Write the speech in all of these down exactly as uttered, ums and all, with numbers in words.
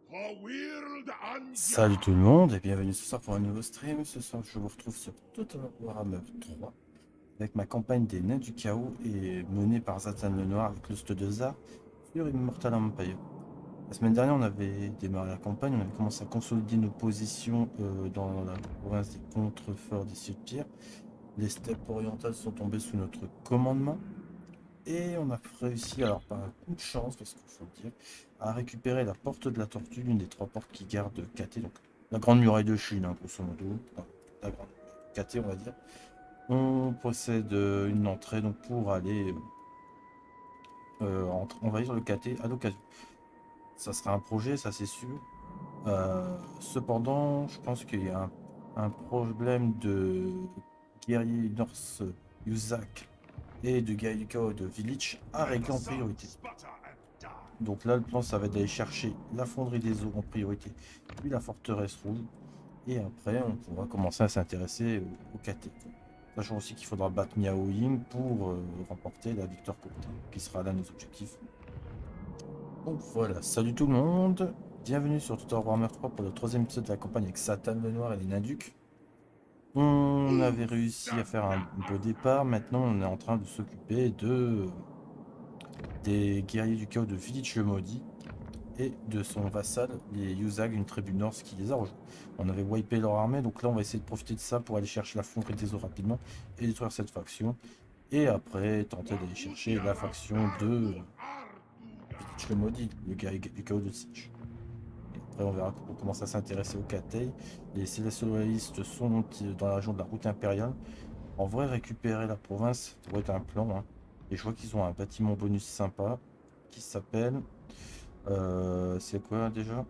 Salut tout le monde et bienvenue ce soir pour un nouveau stream. Ce soir je vous retrouve sur Total Warhammer trois avec ma campagne des Nains du Chaos et menée par Zatan le Noir avec l'Ost de Zar sur Immortal Empire. La semaine dernière on avait démarré la campagne, on avait commencé à consolider nos positions euh, dans la province des contreforts des Sud-Pierre. Les steppes orientales sont tombées sous notre commandement. Et on a réussi, alors par un coup de chance, parce qu'il faut le dire, à récupérer la porte de la tortue, l'une des trois portes qui gardent K T, donc la grande muraille de Chine, hein, grosso modo, enfin, la grande K T, on va dire. On possède euh, une entrée donc pour aller euh, entre- envahir le K T à l'occasion. Ça sera un projet, ça c'est sûr. Euh, cependant, je pense qu'il y a un, un problème de guerrier Norse Yusak et de guerrier Chaos de Village à régler en priorité. Donc là, le plan, ça va être d'aller chercher la fonderie des eaux en priorité, puis la forteresse rouge. Et après, on pourra commencer à s'intéresser au, au K T. Sachant aussi qu'il faudra battre Miao Ying pour euh, remporter la victoire courte, qui sera l'un de nos objectifs. Donc voilà, salut tout le monde. Bienvenue sur Total Warhammer trois pour le troisième épisode de la campagne avec Satan le Noir et les Naducs. On avait réussi à faire un beau départ. Maintenant, on est en train de s'occuper de des guerriers du chaos de Village le Maudit et de son vassal, les Yuzag, une tribu norse qui les a rejoints. On avait wipé leur armée, donc là on va essayer de profiter de ça pour aller chercher la fonderie des eaux rapidement et détruire cette faction. Et après tenter d'aller chercher la faction de Village le Maudit, le guerrier du chaos de Siege. Et après on verra comment on commence à s'intéresser au Katei. Les Célestialistes sont dans la région de la route impériale. En vrai, récupérer la province pourrait être un plan, hein. Et je vois qu'ils ont un bâtiment bonus sympa qui s'appelle... euh, c'est quoi déjà?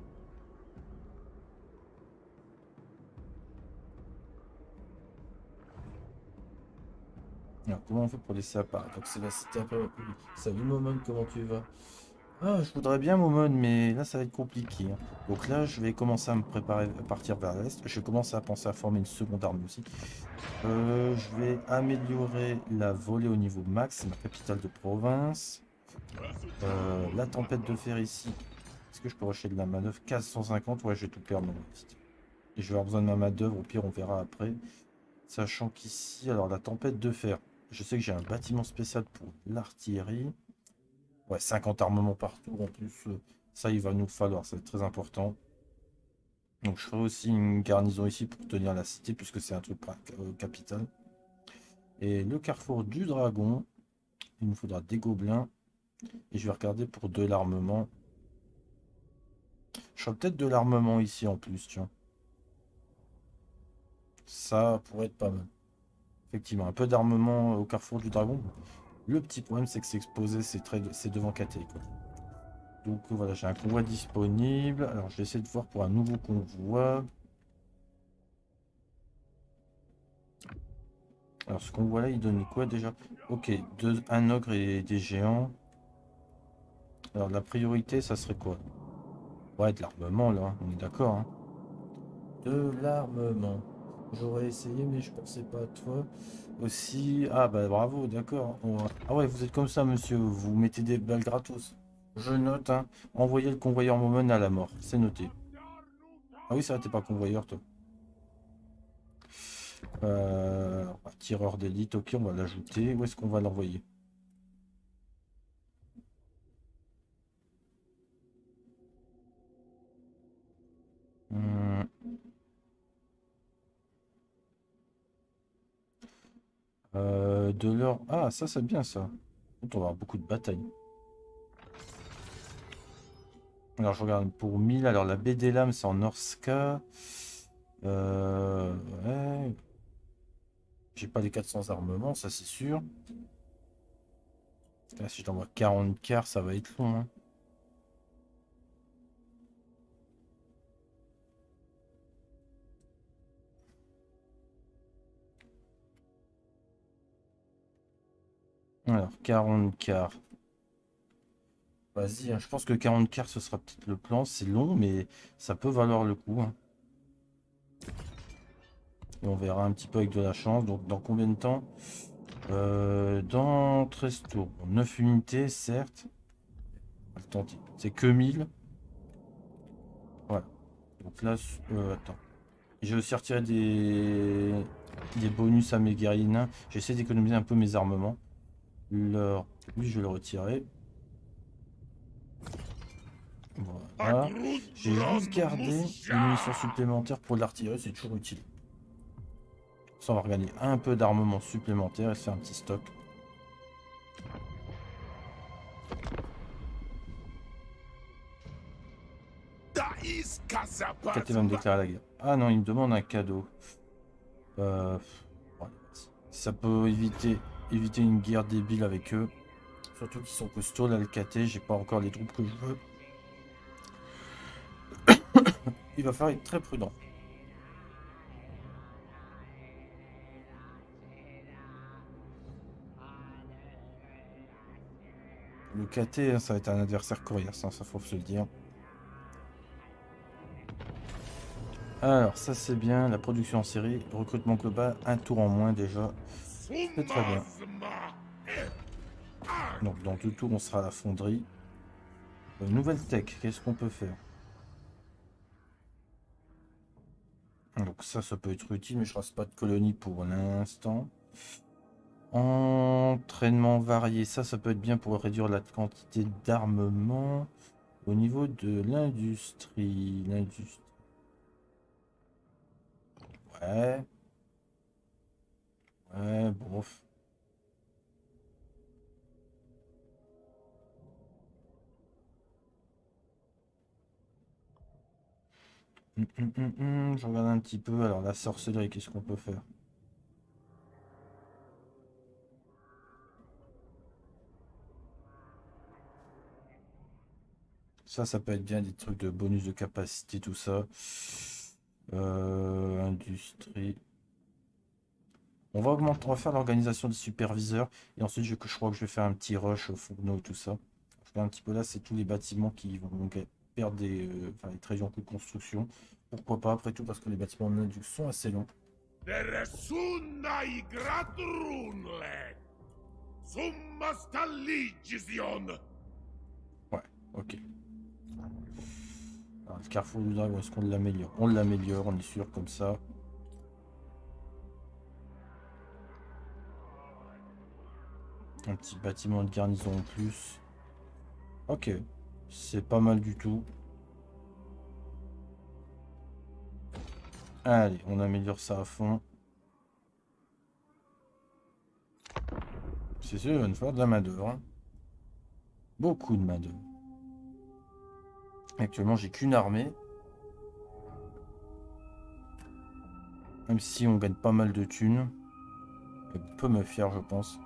Alors, comment on fait pour laisser apparaître? Donc, c'est la cité un peu. Salut Momon, comment tu vas? Ah, je voudrais bien Momon, mais là, ça va être compliqué, hein. Donc là, je vais commencer à me préparer à partir vers l'est. Je commence à penser à former une seconde armée aussi. Euh, je vais améliorer la volée au niveau max, c'est ma capitale de province. Euh, la tempête de fer ici. Est-ce que je peux rusher de la manœuvre? Quatre cent cinquante, ouais, je vais tout perdre. Et je vais avoir besoin de ma main-d'œuvre, au pire, on verra après. Sachant qu'ici, alors la tempête de fer, je sais que j'ai un bâtiment spécial pour l'artillerie. Ouais, cinquante armements partout en plus. euh, Ça, il va nous falloir, c'est très important. Donc, je ferai aussi une garnison ici pour tenir la cité, puisque c'est un truc pra- euh, capital. Et le carrefour du dragon, il nous faudra des gobelins. Et je vais regarder pour de l'armement. Je ferai peut-être de l'armement ici en plus, tiens. Ça pourrait être pas mal. Effectivement, un peu d'armement au carrefour du dragon. Le petit problème, c'est que c'est exposé, c'est très, c'est devant K T, quoi. Donc voilà, j'ai un convoi disponible. Alors je vais essayer de voir pour un nouveau convoi. Alors ce convoi-là, il donne quoi déjà? Ok, deux, un ogre et des géants. Alors la priorité, ça serait quoi? Ouais, de l'armement là, on est d'accord, hein. De l'armement. J'aurais essayé, mais je pensais pas à toi. Aussi. Ah bah bravo, d'accord. On va- Ah ouais, vous êtes comme ça, monsieur. Vous mettez des balles gratos. Je note, hein. Envoyez le convoyeur Momon à la mort. C'est noté. Ah oui, ça, t'es pas convoyeur, toi. Euh, bah, tireur d'élite, ok, on va l'ajouter. Où est-ce qu'on va l'envoyer? Hum, euh, de l'or. Ah, ça, c'est bien ça. On va avoir beaucoup de batailles. Alors, je regarde pour mille. Alors, la baie des lames, c'est en Orska. Euh, ouais. J'ai pas les quatre cents armements, ça, c'est sûr. Là, si je t'envoie quarante quarts, ça va être long, hein. Alors, quarante quarts. Vas-y, hein, je pense que quarante quarts, ce sera peut-être le plan. C'est long, mais ça peut valoir le coup, hein. Et on verra un petit peu avec de la chance. Donc, dans combien de temps? Euh, dans treize tours. Neuf unités, certes. On va le tenter. C'est que mille. Donc là, euh, attends. J'ai aussi retiré des... des bonus à mes guerriers nains. J'essaie d'économiser un peu mes armements. Leur... Lui, je vais le retirer. Voilà. J'ai juste gardé une munition supplémentaire pour l'artillerie, c'est toujours utile. Ça, on va regagner un peu d'armement supplémentaire et se faire un petit stock. Katé va me déclarer la guerre. Ah non, il me demande un cadeau. Euh... Ouais, ça peut éviter, éviter une guerre débile avec eux. Surtout qu'ils sont costauds là, le K T, j'ai pas encore les troupes que je veux. Il va falloir être très prudent. Le K T, ça va être un adversaire coriace, hein, ça faut se le dire. Alors, ça c'est bien, la production en série, recrutement global, un tour en moins déjà. C'est très bien. Donc, dans deux tours, on sera à la fonderie. Euh, nouvelle tech, qu'est-ce qu'on peut faire? Donc ça, ça peut être utile, mais je reste pas de colonie pour l'instant. Entraînement varié, ça, ça peut être bien pour réduire la quantité d'armement. Au niveau de l'industrie, l'industrie. Ouais. Ouais, bon. Hum, hum, hum, hum, je regarde un petit peu. Alors, la sorcellerie, qu'est-ce qu'on peut faire? Ça, ça peut être bien des trucs de bonus de capacité, tout ça. Euh, industrie. On va augmenter, on va faire l'organisation des superviseurs. Et ensuite, je, je crois que je vais faire un petit rush au fourneau, tout ça. Je regarde un petit peu là, c'est tous les bâtiments qui vont donc perdre des. Euh, enfin, être réduits en coût de construction. Pourquoi pas, après tout, parce que les bâtiments de l'induction sont assez longs. Ouais, ok. Alors, le carrefour du dragon, est-ce qu'on l'améliore? On l'améliore, on est sûr, comme ça. Un petit bâtiment de garnison en plus. Ok, c'est pas mal du tout. Allez, on améliore ça à fond. C'est sûr, il va nous falloir de la main d'œuvre. Hein. Beaucoup de main d'œuvre. Actuellement, j'ai qu'une armée. Même si on gagne pas mal de thunes. Elle peut me fier, je pense.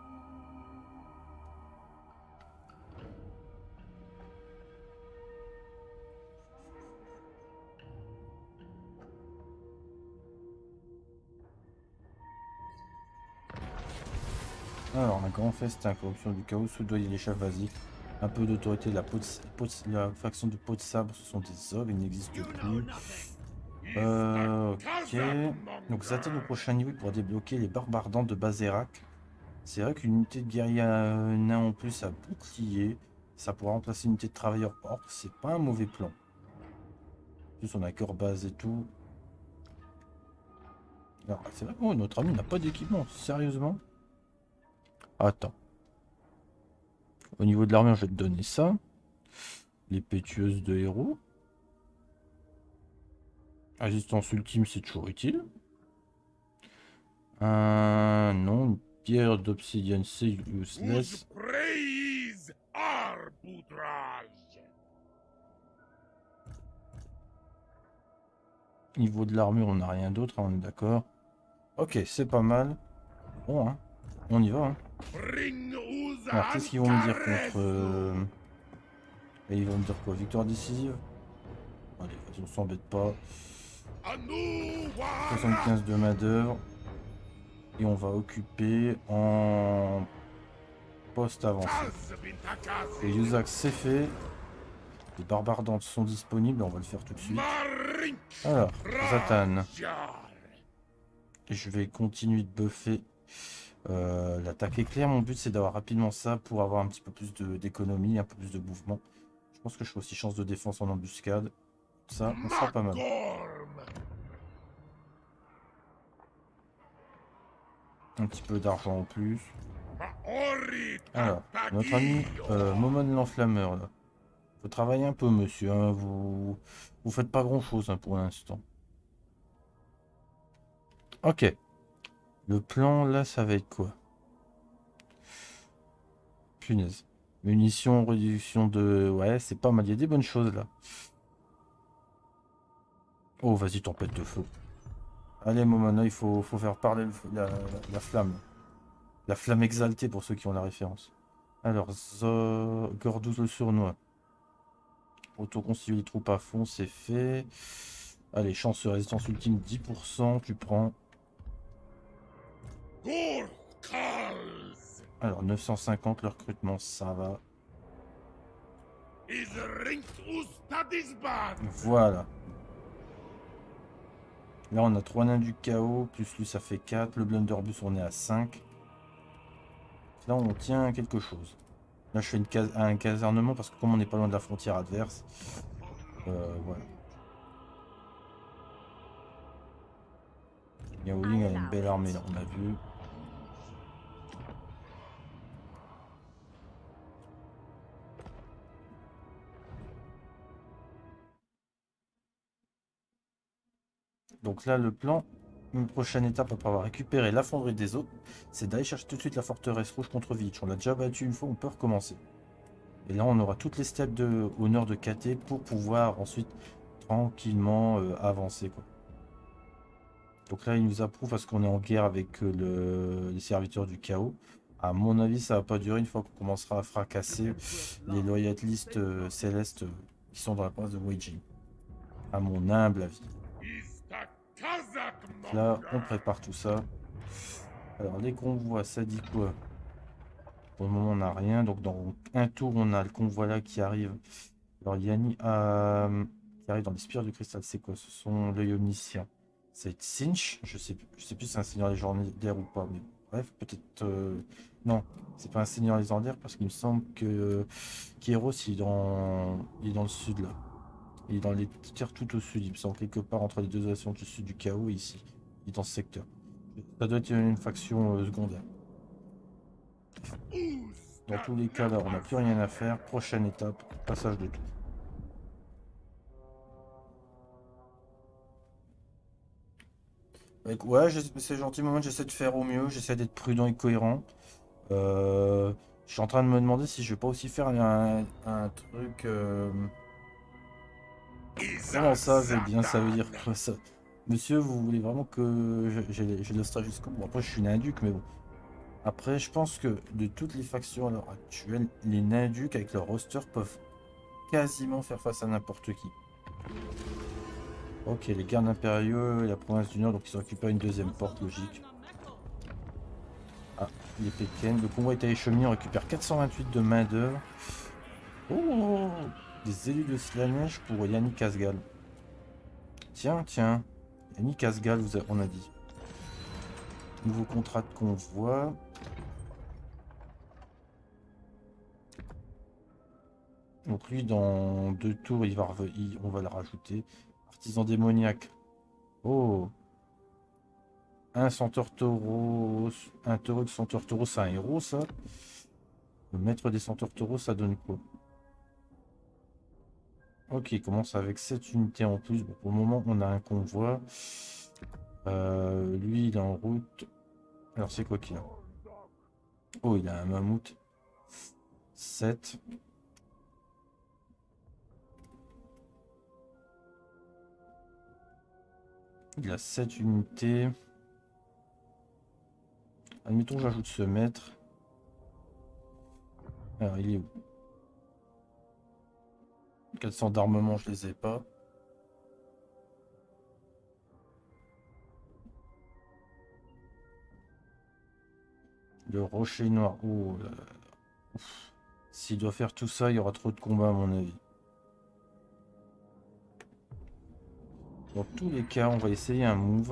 Alors, un grand festin, corruption du chaos, soudoyer les chefs, vas-y. Un peu d'autorité, la, peau de, peau de- la faction de peau de sabre, ce sont des ogres, ils n'existent plus. Euh, ok. Donc, ça atteint le prochain niveau pour débloquer les barbares ardents de Bazérak. C'est vrai qu'une unité de guerrier nain en plus à bouclier, ça pourra remplacer une unité de travailleurs orques, c'est pas un mauvais plan. En plus, on a cœur base et tout. Alors, c'est vrai que oh, notre ami n'a pas d'équipement, sérieusement. Attends. Au niveau de l'armure, je vais te donner ça. Les pétueuses de héros. Résistance ultime, c'est toujours utile. Euh, non, une pierre d'obsidienne, c'est useless. Niveau de l'armure, on n'a rien d'autre, hein, on est d'accord. Ok, c'est pas mal. Bon, hein, on y va. Hein. Alors, qu'est-ce qu'ils vont me dire contre... Euh... Et ils vont me dire quoi? Victoire décisive? Allez, on s'embête pas. soixante-quinze de main d'œuvre. Et on va occuper en poste avancé. Et Yusak c'est fait. Les barbares ardentes sont disponibles, on va le faire tout de suite. Alors, Zatan. Je vais continuer de buffer euh, l'attaque éclair. Mon but c'est d'avoir rapidement ça pour avoir un petit peu plus d'économie, un peu plus de mouvement. Je pense que je fais aussi chance de défense en embuscade. Ça, on sera pas mal. Un petit peu d'argent en plus. Alors, notre ami euh, Momon l'enflammeur, là. Faut travailler un peu, monsieur, hein. Vous... Vous faites pas grand-chose, hein, pour l'instant. Ok. Le plan, là, ça va être quoi? Punaise. Munitions, réduction de... Ouais, c'est pas mal. Il y a des bonnes choses, là. Oh, vas-y, tempête de feu. Allez, Momona, il faut, faut faire parler le feu- la, la- la flamme. La flamme exaltée, pour ceux qui ont la référence. Alors, Zo... Gordous le sournois. Autoconstituer les troupes à fond, c'est fait. Allez, chance de résistance ultime, dix pour cent, tu prends. Alors, neuf cent cinquante, le recrutement, ça va. Voilà. Là, on a trois nains du chaos, plus lui, ça fait quatre. Le blunderbus, on est à cinq. Là, on tient quelque chose. Là, je fais une case un casernement parce que comme on n'est pas loin de la frontière adverse, euh, voilà. Yao Ying a une belle armée, là, on a vu. Donc là, le plan, une prochaine étape après avoir récupéré la fonderie des eaux, c'est d'aller chercher tout de suite la forteresse rouge contre Village. On l'a déjà battu une fois, on peut recommencer. Et là, on aura toutes les steppes de, au nord de K T pour pouvoir ensuite tranquillement euh, avancer, quoi. Donc là, il nous approuve parce qu'on est en guerre avec euh, le, les serviteurs du chaos. À mon avis, ça va pas durer une fois qu'on commencera à fracasser les loyalistes euh, célestes euh, qui sont dans la province de Weijing. À mon humble avis. Donc là, on prépare tout ça. Alors, les convois, ça dit quoi? Pour le moment, on n'a rien. Donc, dans un tour, on a le convoi là qui arrive. Alors, Yanni euh, qui arrive dans les spires du cristal, c'est quoi? Ce sont l'œil omniscient. C'est Sinch. Je sais, je sais plus si c'est un seigneur légendaire ou pas. Mais bref, peut-être. euh, Non, c'est pas un seigneur légendaire parce qu'il me semble que euh, Kéros, il est dans... il est dans le sud là. Il est dans les terres tout au sud. Il me semble quelque part entre les deux nations du sud du chaos et ici. Il est dans ce secteur. Ça doit être une faction euh, secondaire. Dans tous les cas, là, on n'a plus rien à faire. Prochaine étape, passage de tour. Avec- Ouais, je- c'est gentil, moment, j'essaie de faire au mieux, j'essaie d'être prudent et cohérent. Euh, je suis en train de me demander si je vais pas aussi faire un, un truc. euh, Comment ça, je vais bien, ça veut dire quoi ça? Monsieur, vous voulez vraiment que je- j'ai j'ai le stage jusqu'au bout? Après, je suis nain-duc, mais bon. Après, je pense que de toutes les factions à l'heure actuelle, les nains-ducs avec leur roster peuvent quasiment faire face à n'importe qui. Ok, les gardes impériaux et la province du Nord, donc ils ont occupé une deuxième porte, logique. Ah, les Pékin. Le convoi est allé cheminer, on récupère quatre cent vingt-huit de main-d'œuvre. Oh, des élus de Slanesh pour Yannick Asgal. Tiens, tiens. Yannick Asgal, vous a- on a dit. Nouveau contrat de convoi. Donc lui, dans deux tours, il va reve- il- on va le rajouter. Artisan démoniaque. Oh, un centaure taureau. Un taureau de centaure taureau, c'est un héros, ça. Le maître des centaures taureaux, ça donne quoi? Ok, il commence avec sept unités en plus. Bon, pour le moment, on a un convoi. Euh, lui, il est en route. Alors, c'est quoi qu'il a? Oh, il a un mammouth. Sept. Il a sept unités. Admettons, j'ajoute ce maître. Alors, il est où? quatre cents d'armement, je les ai pas. Le rocher noir. Oh là là. Ouf. S'il doit faire tout ça, il y aura trop de combats, à mon avis. Dans tous les cas, on va essayer un move.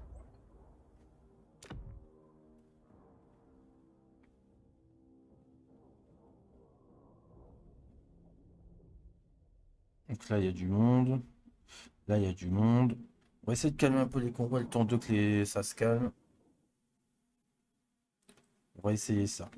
Donc là, il y a du monde. Là, il y a du monde. On va essayer de calmer un peu les combats le temps de que les... ça se calme. On va essayer ça.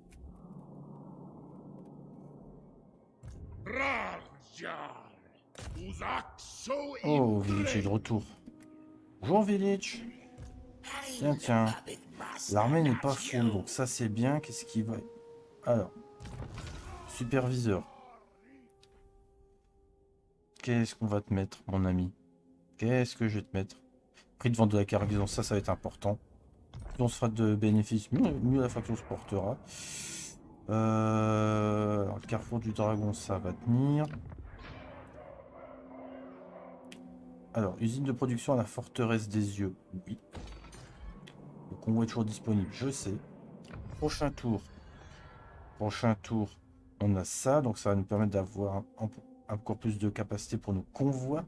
Oh, Village est de retour. Bonjour Village. Tiens, tiens. L'armée n'est pas full, donc ça c'est bien. Qu'est-ce qui va... Alors. Superviseur. Qu'est-ce qu'on va te mettre, mon ami? Qu'est-ce que je vais te mettre? Prix de vente de la cargaison, ça, ça va être important. Plus on se fera de bénéfices, mieux, mieux la faction se portera. Euh, alors, le carrefour du dragon, ça va tenir. Alors, usine de production à la forteresse des yeux. Oui. Le convoi est toujours disponible, je sais. Prochain tour. Prochain tour, on a ça. Donc, ça va nous permettre d'avoir encore plus de capacité pour nos convois.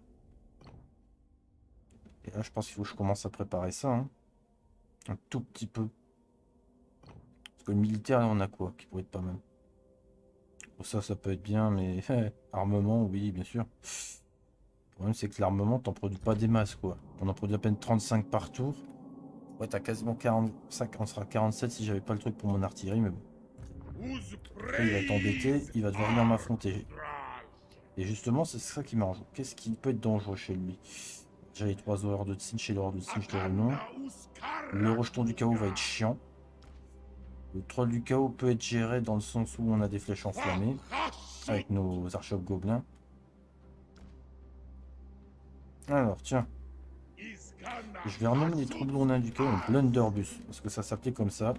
Et là, je pense qu'il faut que je commence à préparer ça. Hein. Un tout petit peu. Parce que le militaire, là, on a quoi qui pourrait être pas mal. Bon, ça, ça peut être bien, mais armement, oui, bien sûr. Le problème, c'est que l'armement, t'en produis pas des masses, quoi. On en produit à peine trente-cinq par tour. Ouais, t'as quasiment quarante-cinq, on sera quarante-sept si j'avais pas le truc pour mon artillerie, mais bon. Après, il va être embêté, il va devoir venir m'affronter. Et justement, c'est ça qui m'arrange. Qu'est-ce qui peut être dangereux chez lui? Déjà, les trois horreurs de Tsinch chez l'horreur de Tsinch, le renom. Le rejeton du chaos va être chiant. Le troll du chaos peut être géré dans le sens où on a des flèches enflammées. Avec nos archers gobelins. Alors, tiens. Je vais renommer les troublons du chaos en blunderbus. Parce que ça s'appelait comme ça.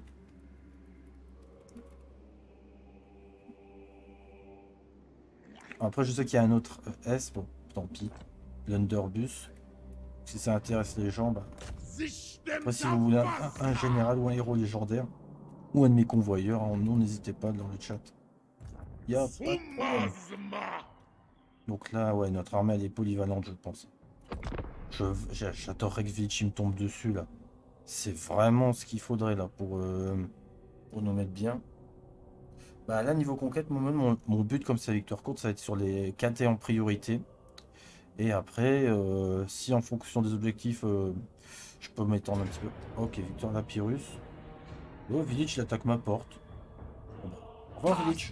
Après, je sais qu'il y a un autre S. Bon, tant pis. Blunderbus. Si ça intéresse les gens, bah... Après, si vous voulez un, un général ou un héros légendaire, ou un de mes convoyeurs, hein, non, n'hésitez pas dans le chat. Il a pas de problème. Donc là, ouais, notre armée, elle est polyvalente, je pense. J'adorerais que Vichy me tombe dessus, là. C'est vraiment ce qu'il faudrait, là, pour, euh, pour nous mettre bien. Bah là, niveau conquête, mon, mon, mon but, comme c'est victoire courte, ça va être sur les K T en priorité. Et après, euh, si en fonction des objectifs, euh, je peux m'étendre un petit peu. Ok, victoire Lapyrus. Oh, Village, il attaque ma porte. Bon, bah, au revoir, Village.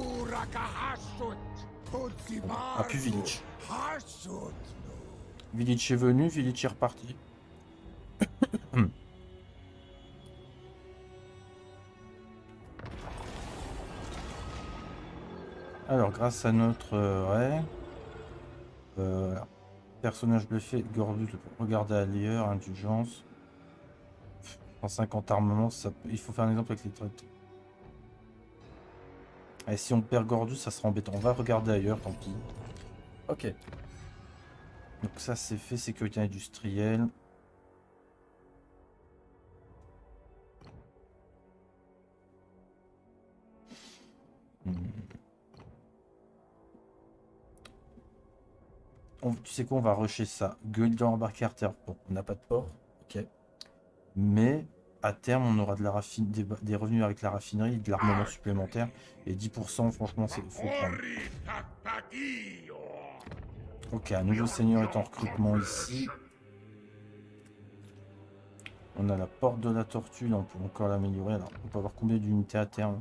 Bon, bah, ah, plus Village. Village est venu, Village est reparti. Alors, grâce à notre... Euh, ouais. Euh, personnage bluffé, Gordus, regarder ailleurs, indulgence. cent cinquante armements, ça, il faut faire un exemple avec les traites. Et si on perd Gordus, ça sera embêtant. On va regarder ailleurs, tant pis. Ok. Donc ça, c'est fait, sécurité industrielle. Hmm. On, tu sais quoi, on va rusher ça. Gueule embarquer Carter. Bon, on n'a pas de port. Ok. Mais à terme, on aura de la raffine, des, des revenus avec la raffinerie, de l'armement supplémentaire. Et dix pour cent, franchement, c'est faut prendre. Ok, un nouveau seigneur est en recrutement ici. On a la porte de la tortue, là, on peut encore l'améliorer. Alors, on peut avoir combien d'unités à terme?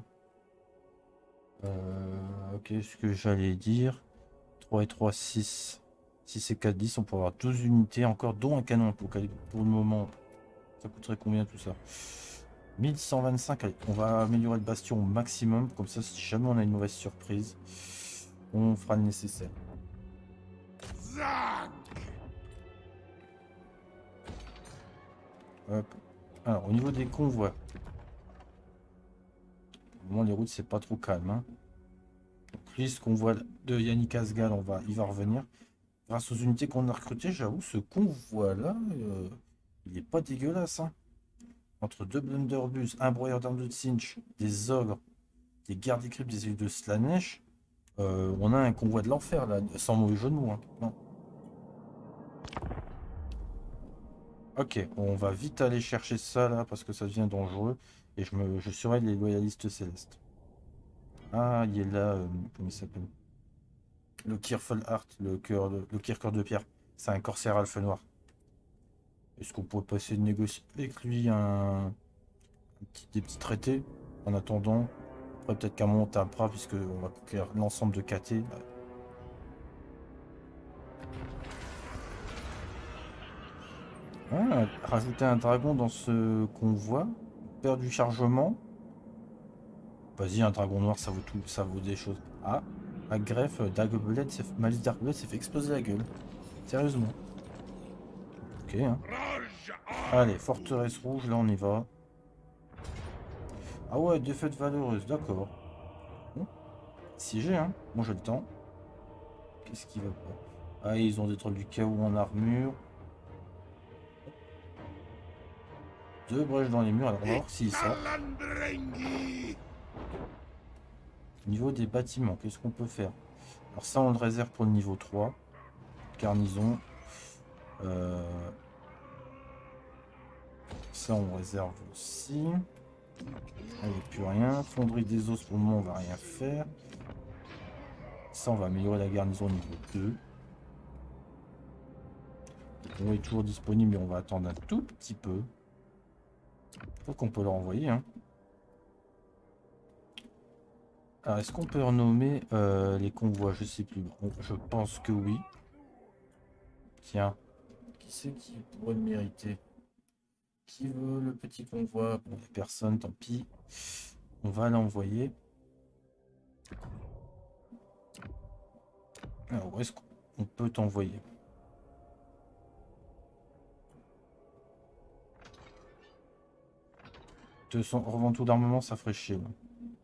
euh, Ok, ce que j'allais dire. trois et trois, six. six et quatre, dix. On peut avoir douze unités encore, dont un canon apocalypse. Pour le moment, ça coûterait combien tout ça? mille cent vingt-cinq. Allez, on va améliorer le bastion au maximum. Comme ça, si jamais on a une mauvaise surprise, on fera le nécessaire. Hop. Alors, au niveau des convois, au moment les routes, c'est pas trop calme. Hein. Donc, lui, ce convoi de Yannick Asgal, on va, il va revenir. Grâce aux unités qu'on a recrutées, j'avoue, ce convoi-là, euh, il est pas dégueulasse. Hein. Entre deux blunderbus, un broyeur d'armes de Tsinch, des ogres, des gardes des cryptes, des élus de Slanesh, euh, on a un convoi de l'enfer, là, sans mauvais jeu de mots. Hein. Non. Ok, on va vite aller chercher ça là parce que ça devient dangereux et je me je surveille les loyalistes célestes. Ah, il est là, euh, comment il s'appelle? Le Kirfelheart, le cœur de, le Kirker de pierre. C'est un corsaire alphe noir. Est-ce qu'on pourrait passer de négocier avec lui un, Petit- des petits traités en attendant. Après, peut-être qu'à un moment, on tapera, puisque on va conquérir l'ensemble de K T. Ah, rajouter un dragon dans ce convoi. Perdre du chargement. Vas-y, un dragon noir, ça vaut tout, ça vaut des choses. Ah, à greffe d'Arbalète, s'est fait- Malice d'Arbalète s'est fait exploser la gueule. Sérieusement. Ok, hein. Allez, forteresse rouge, là on y va. Ah ouais, défaite valeureuse, d'accord. Bon, siégé, hein. Moi j'ai le temps. Qu'est-ce qui va pas? Ah, ils ont des trolls du chaos en armure. Deux brèches dans les murs, alors on va voir s'ils sortent. Niveau des bâtiments, qu'est-ce qu'on peut faire? Alors ça, on le réserve pour le niveau trois. Garnison. Euh, Ça, on réserve aussi. Il n'y a plus rien. Fonderie des os, pour le moment, on va rien faire. Ça, on va améliorer la garnison au niveau deux. On est toujours disponible, mais on va attendre un tout petit peu. Faut qu'on peut leur envoyer, hein. Alors, est-ce qu'on peut renommer euh, les convois? Je sais plus. Bon, je pense que oui. Tiens, qui c'est qui pourrait le mériter? Qui veut le petit convoi? Bon, personne, tant pis. On va l'envoyer. Alors, où est-ce qu'on peut t'envoyer? deux cents revend tout d'armement, ça ferait chier. Là.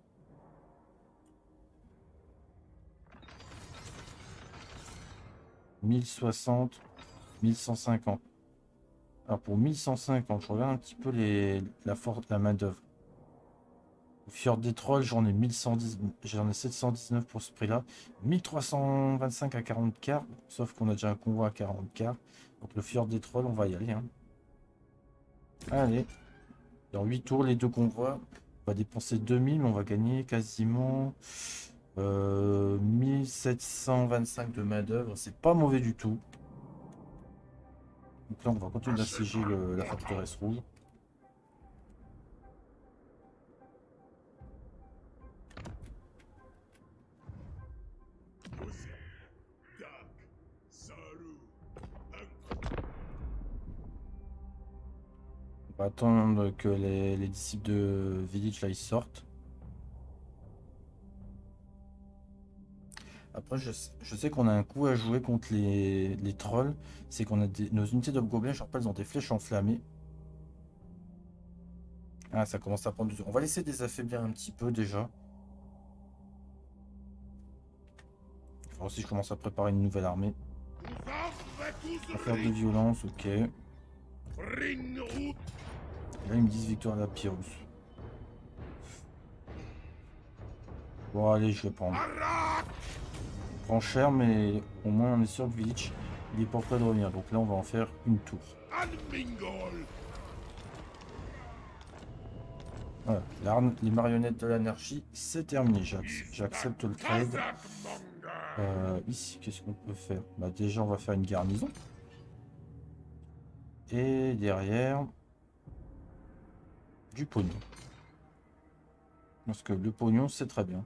mille soixante, mille cent cinquante. Alors pour mille cent cinquante, je regarde un petit peu les, la force, la main d'œuvre. Au Fjord des Trolls, j'en ai mille cent dix, j'en ai sept cent dix-neuf pour ce prix-là. mille trois cent vingt-cinq à quarante quarts, sauf qu'on a déjà un convoi à quarante quarts. Donc le Fjord des Trolls, on va y aller. Hein. Allez, dans huit tours, les deux convois. On va dépenser deux mille, mais on va gagner quasiment euh, mille sept cent vingt-cinq de main d'œuvre. C'est pas mauvais du tout. Donc là, on va continuer d'assiéger la forteresse rouge. On va attendre que les, les disciples de Village là ils sortent. Après, je, sais- je sais qu'on a un coup à jouer contre les, les trolls. C'est qu'on a des, nos unités d'hobgoblins, je rappelle, elles ont des flèches enflammées. Ah, ça commence à prendre du temps. On va laisser les affaiblir un petit peu déjà. Il faut aussi que je commence à préparer une nouvelle armée. Affaire de violence, ok. Et là, ils me disent victoire à la Pyrrhus. Bon, allez, je vais prendre. On prend cher, mais au moins on est sûr que Village, il est pas prêt de revenir. Donc là, on va en faire une tour. Voilà, l'arme, les marionnettes de l'anarchie, c'est terminé. J'accepte le trade. Euh, ici, qu'est-ce qu'on peut faire? Bah, déjà, on va faire une garnison. Et derrière, du pognon. Parce que le pognon, c'est très bien.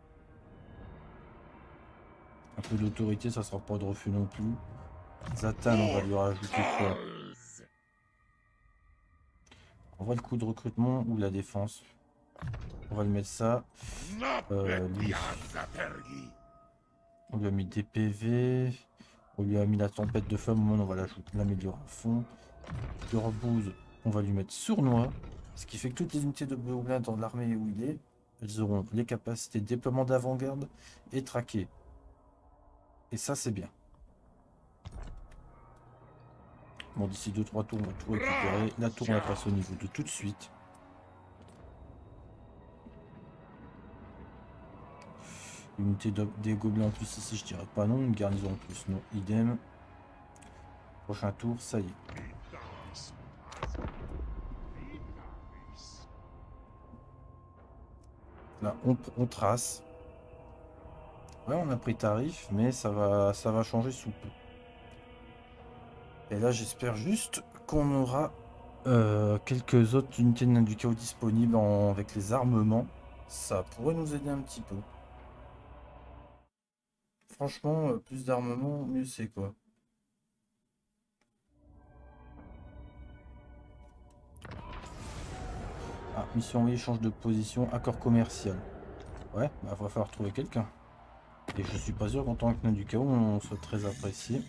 Un peu d'autorité, ça sera pas de refus non plus. Zatan, on va lui rajouter quoi? On voit le coût de recrutement ou la défense. On va lui mettre ça. Euh, lui. On lui a mis des P V. On lui a mis la tempête de flamme. On va l'améliorer à fond. Le rebouze, on va lui mettre sournois. Ce qui fait que toutes les unités de Gobelin dans l'armée où il est, elles auront les capacités de déploiement d'avant-garde et traquer. Et ça, c'est bien. Bon, d'ici deux trois tours, on va tout récupérer. La tour, on la passe au niveau de tout de suite. Unité de, des gobelins en plus ici, je dirais pas non. Une garnison en plus, non. Idem. Prochain tour, ça y est. Là, on, on trace. Ouais, on a pris tarif, mais ça va, ça va changer sous peu. Et là, j'espère juste qu'on aura euh, quelques autres unités de nains du chaos disponibles en- avec les armements. Ça pourrait nous aider un petit peu. Franchement, euh, plus d'armement, mieux c'est quoi. Ah, mission envoyée change de position, accord commercial. Ouais, bah va falloir trouver quelqu'un. Et je suis pas sûr qu'en tant que nain du chaos, on soit très apprécié.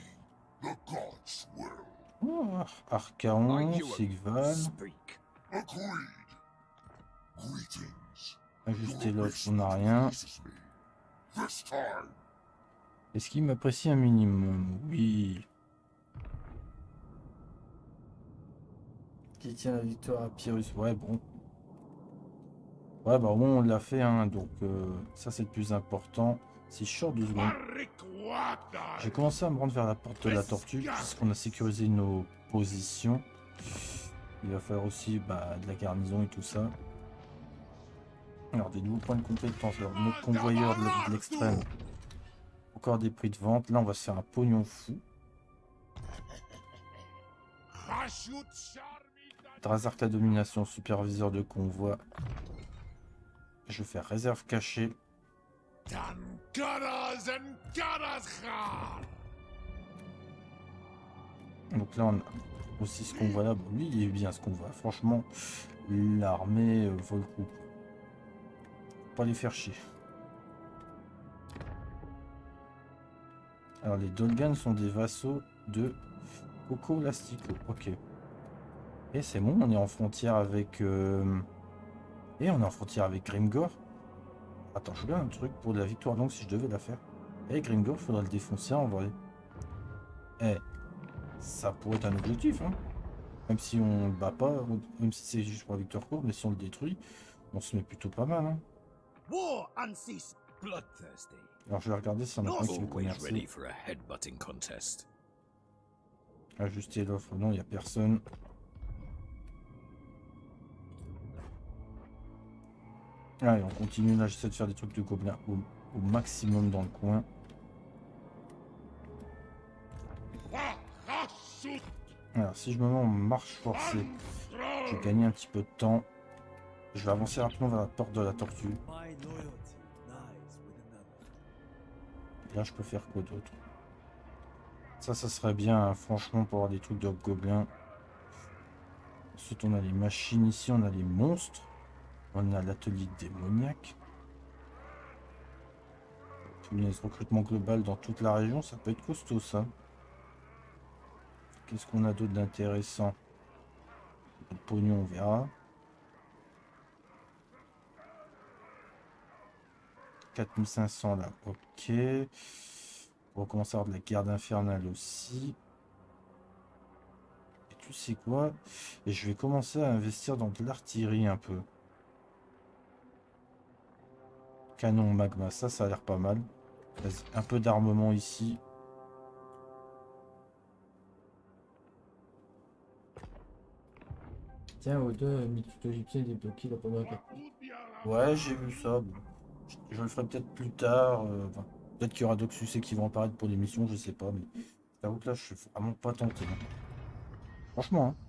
Oh, Ar- Archaon, Sigval, ajuster l'offre, on n'a rien. Est-ce qu'il m'apprécie un minimum? Oui. Qui tient la victoire à Pyrrhus? Ouais, bon. Ouais, bah au moins on l'a fait, hein, donc euh, ça c'est le plus important. Si je sors deux secondes. J'ai commencé à me rendre vers la porte de la tortue, puisqu'on a sécurisé nos positions. Il va falloir aussi bah, de la garnison et tout ça. Alors des nouveaux points de compétence. Alors notre convoyeur de l'extrême. Encore des prix de vente. Là on va se faire un pognon fou. Drazark la domination, superviseur de convoi. Je vais faire réserve cachée. Donc là on a aussi ce convoi là. Bon, lui il est bien ce convoi. Franchement, l'armée euh, vaut le coup. Faut pas les faire chier. Alors les Dolgans sont des vassaux de Coco Lastico. Ok. Et c'est bon, on est en frontière avec... Euh... Et on est en frontière avec Grimgor. Attends, je regarde un truc pour de la victoire longue si je devais la faire. Et Grimgor, faudra le défoncer en vrai. Eh, ça pourrait être un objectif, hein. Même si on le bat pas, même si c'est juste pour la victoire courte, mais si on le détruit, on se met plutôt pas mal, hein. Alors je vais regarder si on a pas qui veut commercer. Ajuster l'offre, non, il n'y a personne. Allez, on continue, là j'essaie de faire des trucs de gobelins au, au maximum dans le coin. Alors si je me mets en marche forcée, je vais gagner un petit peu de temps. Je vais avancer rapidement vers la porte de la tortue. Là je peux faire quoi d'autre? Ça, ça serait bien, hein, franchement, pour avoir des trucs de gobelins. Ensuite on a les machines ici, on a les monstres. On a l'atelier démoniaque. Ce recrutement global dans toute la région, ça peut être costaud ça. Qu'est-ce qu'on a d'autre d'intéressant? Le pognon, on verra. quatre mille cinq cents là, ok. On va commencer à avoir de la garde infernale aussi. Et tu sais quoi? Et je vais commencer à investir dans de l'artillerie un peu. Canon magma, ça, ça a l'air pas mal. Vas-y, un peu d'armement ici. Tiens, Oda, mythique égyptien débloqué la première carte. Ouais, j'ai vu ça. Bon. Je, je le ferai peut-être plus tard. euh, enfin, peut-être qu'il y aura d'autres succès qui vont apparaître pour l'émission, je sais pas. Mais j'avoue que là, je suis vraiment pas tenté, hein. Franchement, hein.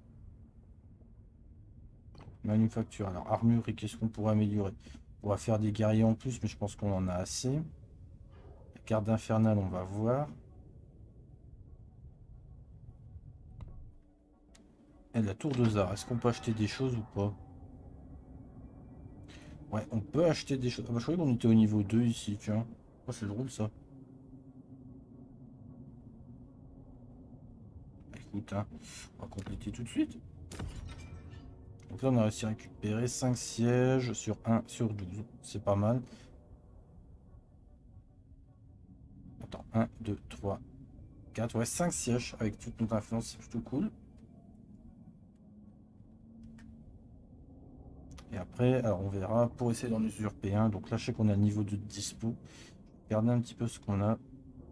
Manufacture. Alors, armure, et qu'est-ce qu'on pourrait améliorer? On va faire des guerriers en plus, mais je pense qu'on en a assez. La garde infernale, on va voir. Et la tour de Zar, est-ce qu'on peut acheter des choses ou pas? Ouais, on peut acheter des choses. Ah bah, je croyais qu'on était au niveau deux ici, tiens. Oh, c'est drôle ça. Écoute, hein, on va compléter tout de suite. Donc là, on a réussi à récupérer cinq sièges sur un sur douze. C'est pas mal. Attends, un, deux, trois, quatre, ouais, cinq sièges avec toute notre influence, c'est plutôt cool. Et après, alors on verra pour essayer d'en usurper un. Donc là, je sais qu'on a le niveau de dispo. Regardez un petit peu ce qu'on a.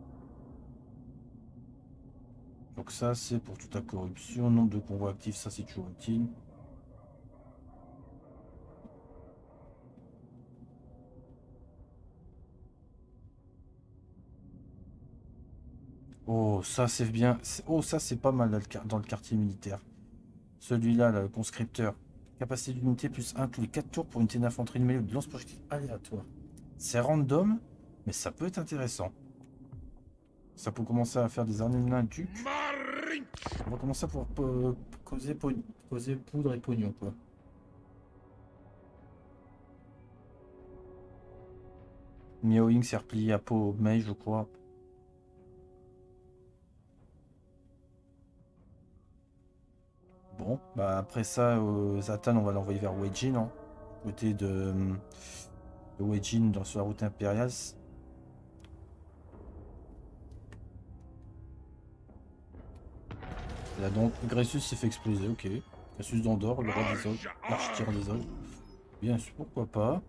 Donc ça, c'est pour toute la corruption. Nombre de convois actifs, ça c'est toujours utile. Oh, ça c'est bien. Oh, ça c'est pas mal dans le, dans le quartier militaire. Celui-là, là, le conscripteur. Capacité d'unité plus un tous les quatre tours pour une unité d'infanterie de mêlée ou de lance-projectile aléatoire. C'est random, mais ça peut être intéressant. Ça peut commencer à faire des armements ducs. On va commencer pour euh, causer, causer poudre et pognon, quoi. Miaoying s'est replié à Po Mei, je crois. Bon, bah après ça, euh, Zatan, on va l'envoyer vers Weijin, hein, côté de, de Weijin, dans sur la route impériale. Là donc, Gressus s'est fait exploser, ok. Gressus d'Andorre, le roi des ogres, l'archityre des ogres. Bien sûr, pourquoi pas.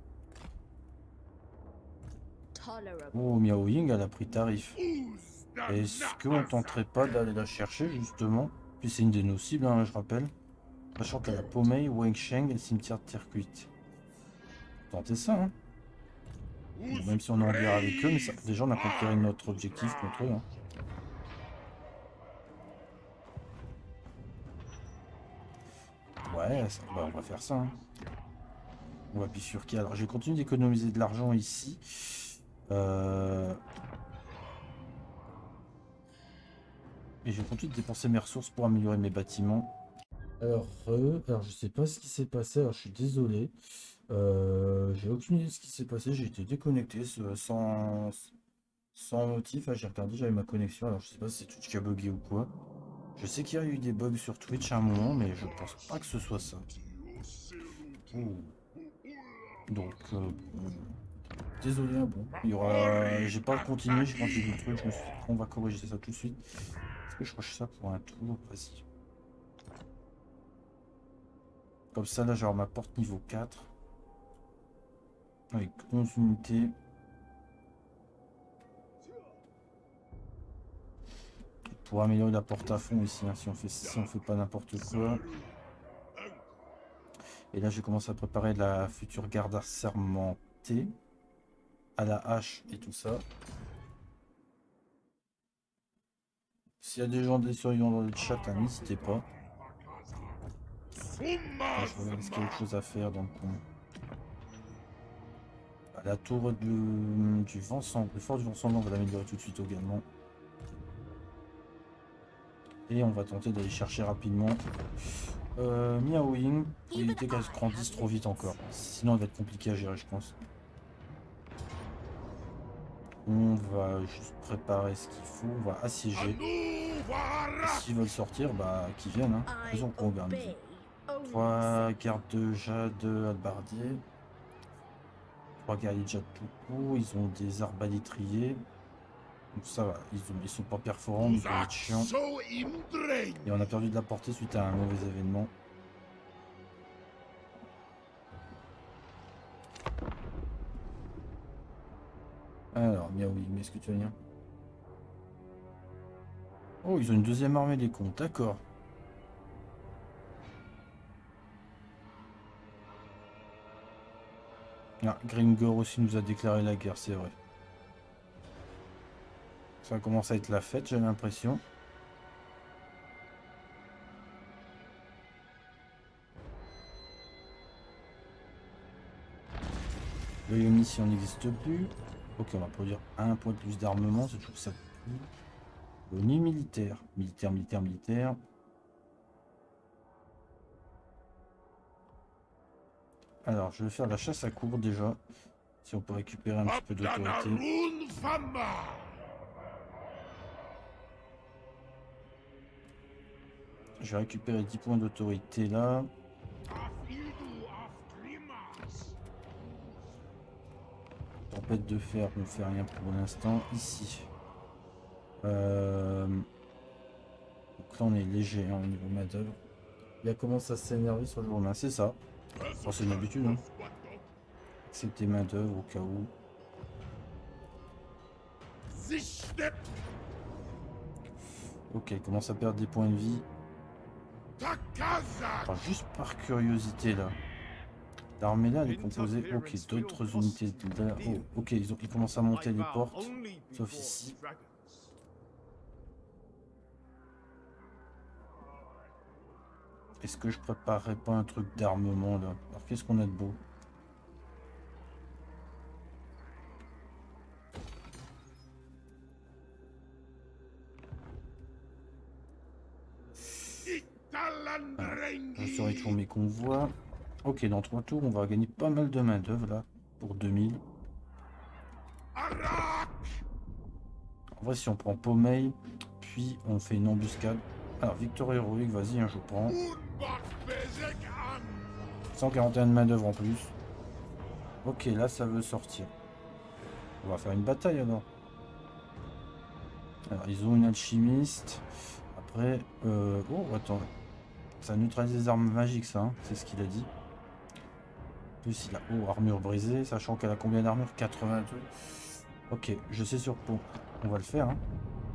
Oh, Miao Ying, elle a pris tarif. Est-ce qu'on tenterait pas d'aller la chercher, justement? Puis c'est une de nos cibles, hein, je rappelle. Sachant qu'elle a Pomei, Wengsheng et le cimetière de Terre Cuite. Tentez ça, hein. Bon, même si on est en guerre avec eux, mais ça, déjà on a conquéré notre objectif contre eux. Hein. Ouais, ça, bah, on va faire ça. Hein. On va bifurquer. Alors, je vais continuer d'économiser de l'argent ici. Euh... Et je vais continuer de dépenser mes ressources pour améliorer mes bâtiments. Alors, euh, alors je sais pas ce qui s'est passé. Alors, je suis désolé. Euh, j'ai aucune idée de ce qui s'est passé. J'ai été déconnecté sans, sans motif. Ah, j'ai regardé, j'avais ma connexion. Alors, je sais pas si c'est Twitch qui a bugué ou quoi. Je sais qu'il y a eu des bugs sur Twitch à un moment, mais je pense pas que ce soit ça. Ouh. Donc, euh, désolé, hein, bon, il y aura, j'ai pas continué, j'ai continué le truc, je me suis dit, on va corriger ça tout de suite. Est-ce que je coche ça pour un tour? Vas-y. Comme ça, là, j'aurai ma porte niveau quatre. Avec onze unités. Pour améliorer la porte à fond ici, hein, si on fait si on fait pas n'importe quoi. Et là, je commence à préparer la future garde assermentée. À la hache et tout ça. S'il y a des gens des survivants dans le chat, hein, n'hésitez pas. Ah, je regarde ce qu'il y a autre chose à faire dans le coin. La tour de, du vent sanglant, le fort du vent sanglant, on va l'améliorer tout de suite également. Et on va tenter d'aller chercher rapidement euh, Miaoying pour éviter qu'elle se grandisse trop vite encore. Sinon, elle va être compliqué à gérer, je pense. On va juste préparer ce qu'il faut, on va assiéger. S'ils veulent sortir, bah qu'ils viennent, hein. Faisons pour organiser. Trois gardes de jade albardier. Trois guerriers de jade tout court, ils ont des arbalétriers. Donc ça va, ils, ont, ils sont pas perforants, mais ils vont être chiants. Et on a perdu de la portée suite à un mauvais événement. Alors, Miaoui, mais est-ce que tu vas venir? Oh, ils ont une deuxième armée, les cons, d'accord. Ah, Gringor aussi nous a déclaré la guerre, c'est vrai. Ça commence à être la fête, j'ai l'impression. Le munition n'existe plus. Ok, on va produire un point de plus d'armement, c'est toujours ça. Le nid militaire. Militaire, militaire, militaire. Alors, je vais faire la chasse à court déjà. Si on peut récupérer un petit peu d'autorité. Je vais récupérer dix points d'autorité là. Tempête de fer, on ne fait rien pour l'instant. Ici. Euh... Donc là on est léger hein, au niveau main d'œuvre. Il a commencé à s'énerver sur le jour là, c'est ça. Enfin, c'est une habitude. Hein. Accepter main d'œuvre au cas où. Ok, il commence à perdre des points de vie. Enfin, juste par curiosité là. L'armée là elle est composée. Ok, d'autres unités. Oh, ok, ils, ont, ils commencent à monter les portes. Sauf ici. Est-ce que je préparerais pas un truc d'armement là? Alors qu'est-ce qu'on a de beau? Alors, je serai toujours mes convois. Ok, dans trois tours, on va gagner pas mal de main d'œuvre là pour deux mille. En vrai, si on prend Pommeil, puis on fait une embuscade. Alors, victoire héroïque, vas-y, hein, je prends. cent quarante et un de main d'œuvre en plus. Ok, là, ça veut sortir. On va faire une bataille alors. Alors, ils ont une alchimiste. Après, euh... oh, attends. Ça neutralise les armes magiques, ça, hein, c'est ce qu'il a dit. En plus, il a oh, armure brisée, sachant qu'elle a combien d'armure? quatre-vingt-deux. Ok, je sais sur quoi. On va le faire. Hein.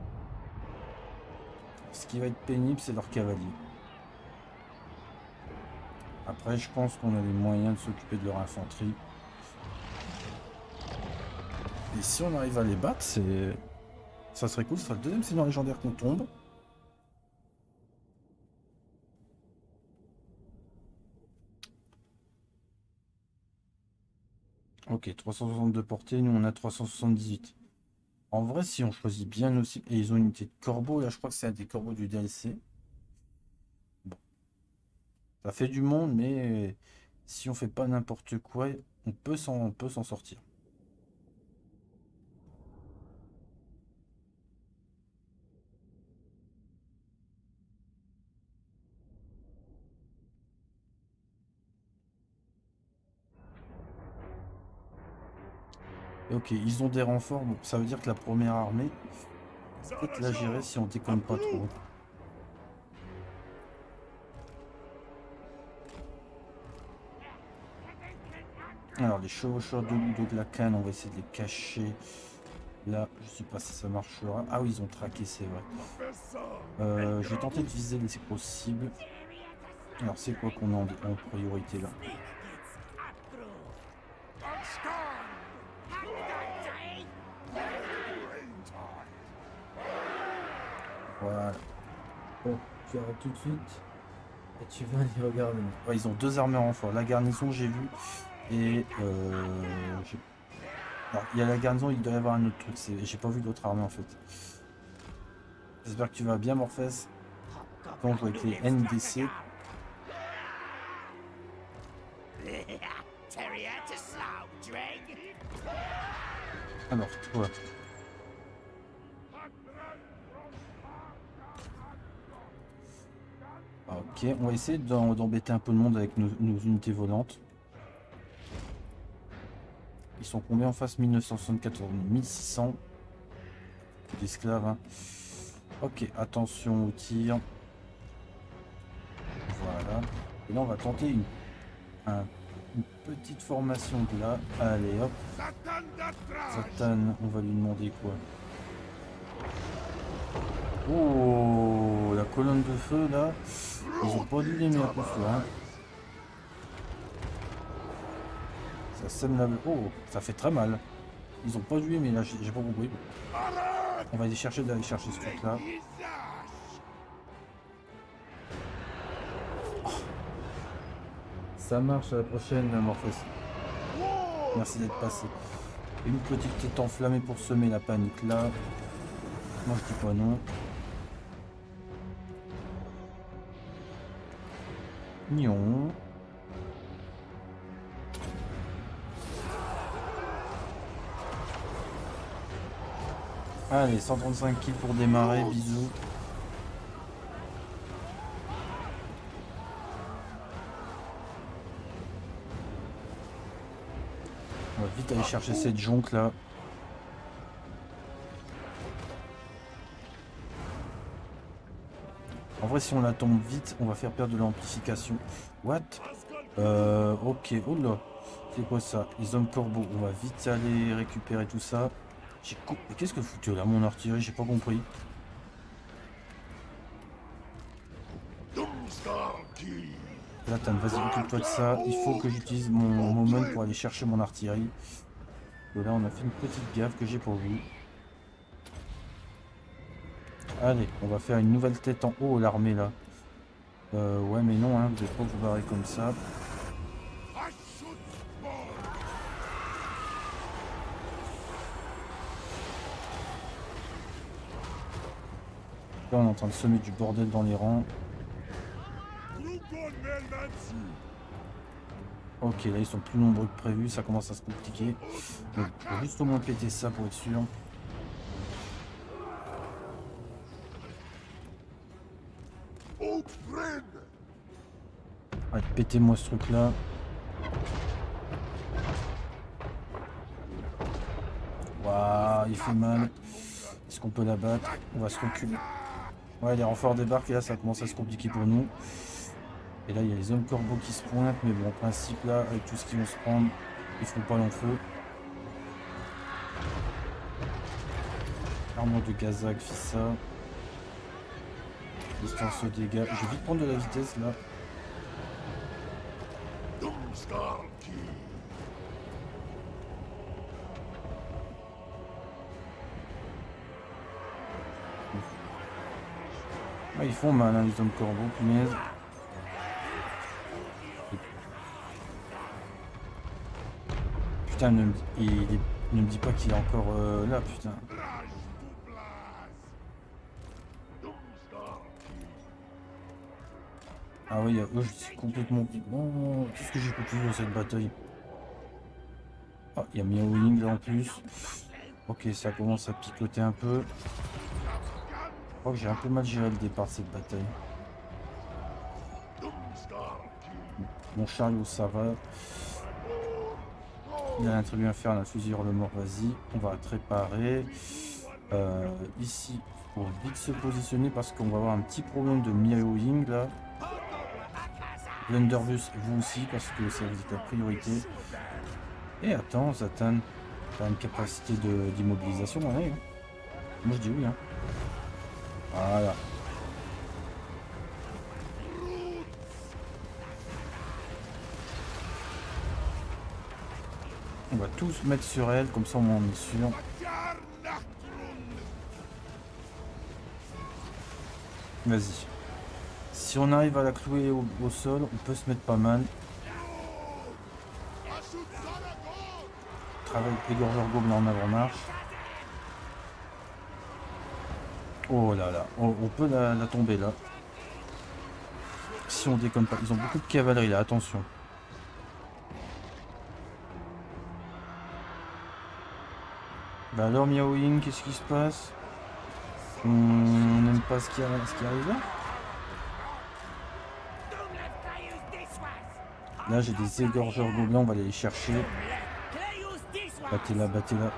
Ce qui va être pénible, c'est leur cavalier. Après, je pense qu'on a les moyens de s'occuper de leur infanterie. Et si on arrive à les battre, c'est... ça serait cool. Ce sera le deuxième seigneur légendaire qu'on tombe. Ok, trois cent soixante-deux portées, nous on a trois cent soixante-dix-huit. En vrai, si on choisit bien nos cibles, et ils ont une unité de corbeau, là je crois que c'est un des corbeaux du D L C. Bon. Ça fait du monde, mais si on fait pas n'importe quoi, on peut s'en peut s'en sortir. Et ok, ils ont des renforts, bon, ça veut dire que la première armée, peut-être la gérer si on déconne pas trop. Alors les chevaucheurs de loup de Glacan, on va essayer de les cacher. Là, je sais pas si ça marchera. Ah oui, ils ont traqué, c'est vrai. Euh, je vais tenter de viser les grosses cibles. Alors c'est quoi qu'on a en, en priorité là? Voilà. Bon, tu arrêtes tout de suite. Et tu vas aller regarder. Ouais, ils ont deux armées en renfort. La garnison, j'ai vu. Et euh, alors, il y a la garnison, il doit y avoir un autre truc. J'ai pas vu d'autres armées en fait. J'espère que tu vas bien, Morpheus. Quand on joue avec les N D C. Alors, toi. Ok, on va essayer d'embêter un peu le monde avec nos, nos unités volantes. Ils sont combien en face? Mille neuf cent soixante-quatorze, mille six cents d'esclaves. Hein. Ok, attention au tir. Voilà. Et là, on va tenter une, un, une petite formation de là. Allez, hop. Satan, on va lui demander quoi? Oh, la colonne de feu, là. Ils ont pas dû l'aimer à coup sûr. Hein. Ça sème la... Oh, ça fait très mal. Ils ont pas dû aimer, là, j'ai pas compris. On va aller chercher d'aller chercher ce truc là. Oh. Ça marche à la prochaine, Morpheus. Merci d'être passé. Une petite tête enflammée pour semer la panique là. Moi je dis pas non. Nion. Allez, cent trente-cinq kills pour démarrer, bisous. On va vite aller chercher cette jonque là. En vrai, si on la tombe vite, on va faire perdre de l'amplification. What? Euh, ok, oh là. C'est quoi ça? Les hommes corbeaux. On va vite aller récupérer tout ça. Mais qu'est-ce que foutu là, mon artillerie? J'ai pas compris. Zlatan, vas-y, occupe-toi de ça. Il faut que j'utilise mon moment pour aller chercher mon artillerie. Et là, on a fait une petite gaffe que j'ai pour vous. Allez, on va faire une nouvelle tête en haut, l'armée là. Euh, ouais, mais non, hein, vous n'êtes pas vous barrer comme ça. Là, on est en train de semer du bordel dans les rangs. Ok, là, ils sont plus nombreux que prévu, ça commence à se compliquer. Donc, je vais juste au moins péter ça pour être sûr. Allez, pétez-moi ce truc-là. Waouh, il fait mal. Est-ce qu'on peut la battre? On va se reculer. Ouais, les renforts débarquent et là, ça commence à se compliquer pour nous. Et là, il y a les hommes corbeaux qui se pointent, mais bon, en principe, là, avec tout ce qu'ils vont se prendre, ils feront pas long feu. Armure de Gazak, Fissa. Distance de dégâts. Je vais vite prendre de la vitesse, là. Ah, ils font mal, hein, les hommes corbeaux, punaise. Putain, ne me, il, il, ne me dis pas qu'il est encore euh, là, putain. Ah oui, eux, je suis complètement... Oh, qu'est-ce que j'ai coupé dans cette bataille? Ah, il y a Miaoling là en plus. Ok, ça commence à picoter un peu. Je crois que j'ai un peu mal géré le départ de cette bataille. Mon chariot, ça va. Il a un très bien faire, un fusil le mort, vas-y. On va te réparer. Euh, ici, il faut vite se positionner parce qu'on va avoir un petit problème de Miaoling là. Blunderbus, vous aussi, parce que ça vous est la priorité. Et attends, Zatan, t'as une capacité d'immobilisation, ouais, hein. Moi je dis oui, hein. Voilà. On va tous mettre sur elle, comme ça on est sûr. Vas-y. Si on arrive à la clouer au, au sol, on peut se mettre pas mal. Travail égorgeur gobelin en avant-marche. Oh là là, on, on peut la, la tomber là. Si on déconne pas, ils ont beaucoup de cavalerie là, attention. Bah alors Miaoing, qu'est-ce qui se passe? On n'aime pas ce qui, a, ce qui arrive là? Là j'ai des égorgeurs gobelins, on va aller les chercher. Battez-la, battez-la.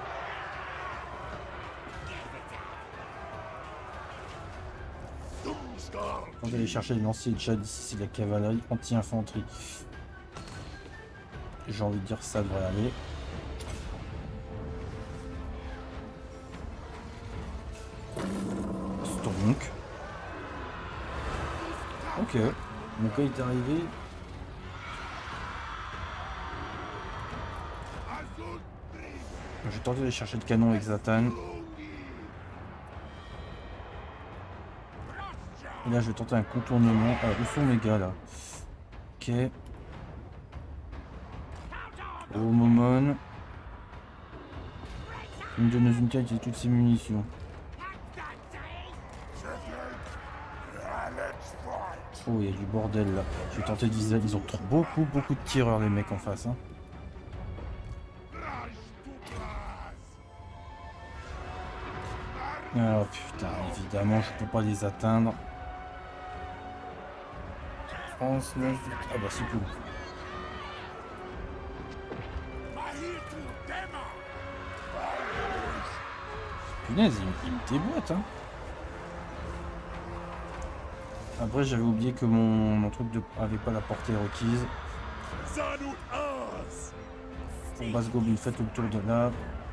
On va aller chercher les lanciers de Jad, ici c'est de la cavalerie anti-infanterie. J'ai envie de dire ça devrait aller. Stonk. Ok, mon cas est arrivé. Je vais tenter d'aller chercher le canon avec Zatan. Et là je vais tenter un contournement. Ah, où sont mes gars là? Ok. Oh Momon. Une de nos unités utilise toutes ses munitions. Oh, il y a du bordel là. Je vais tenter de viser. Ils ont trop, beaucoup, beaucoup de tireurs, les mecs en face. Hein. Oh putain, évidemment, je peux pas les atteindre. France, neuf, ah bah c'est cool. Punaise, il, il me déboîte, hein. Après, j'avais oublié que mon, mon truc de, avait pas la portée requise. Pour base goblin, faites le tour de là.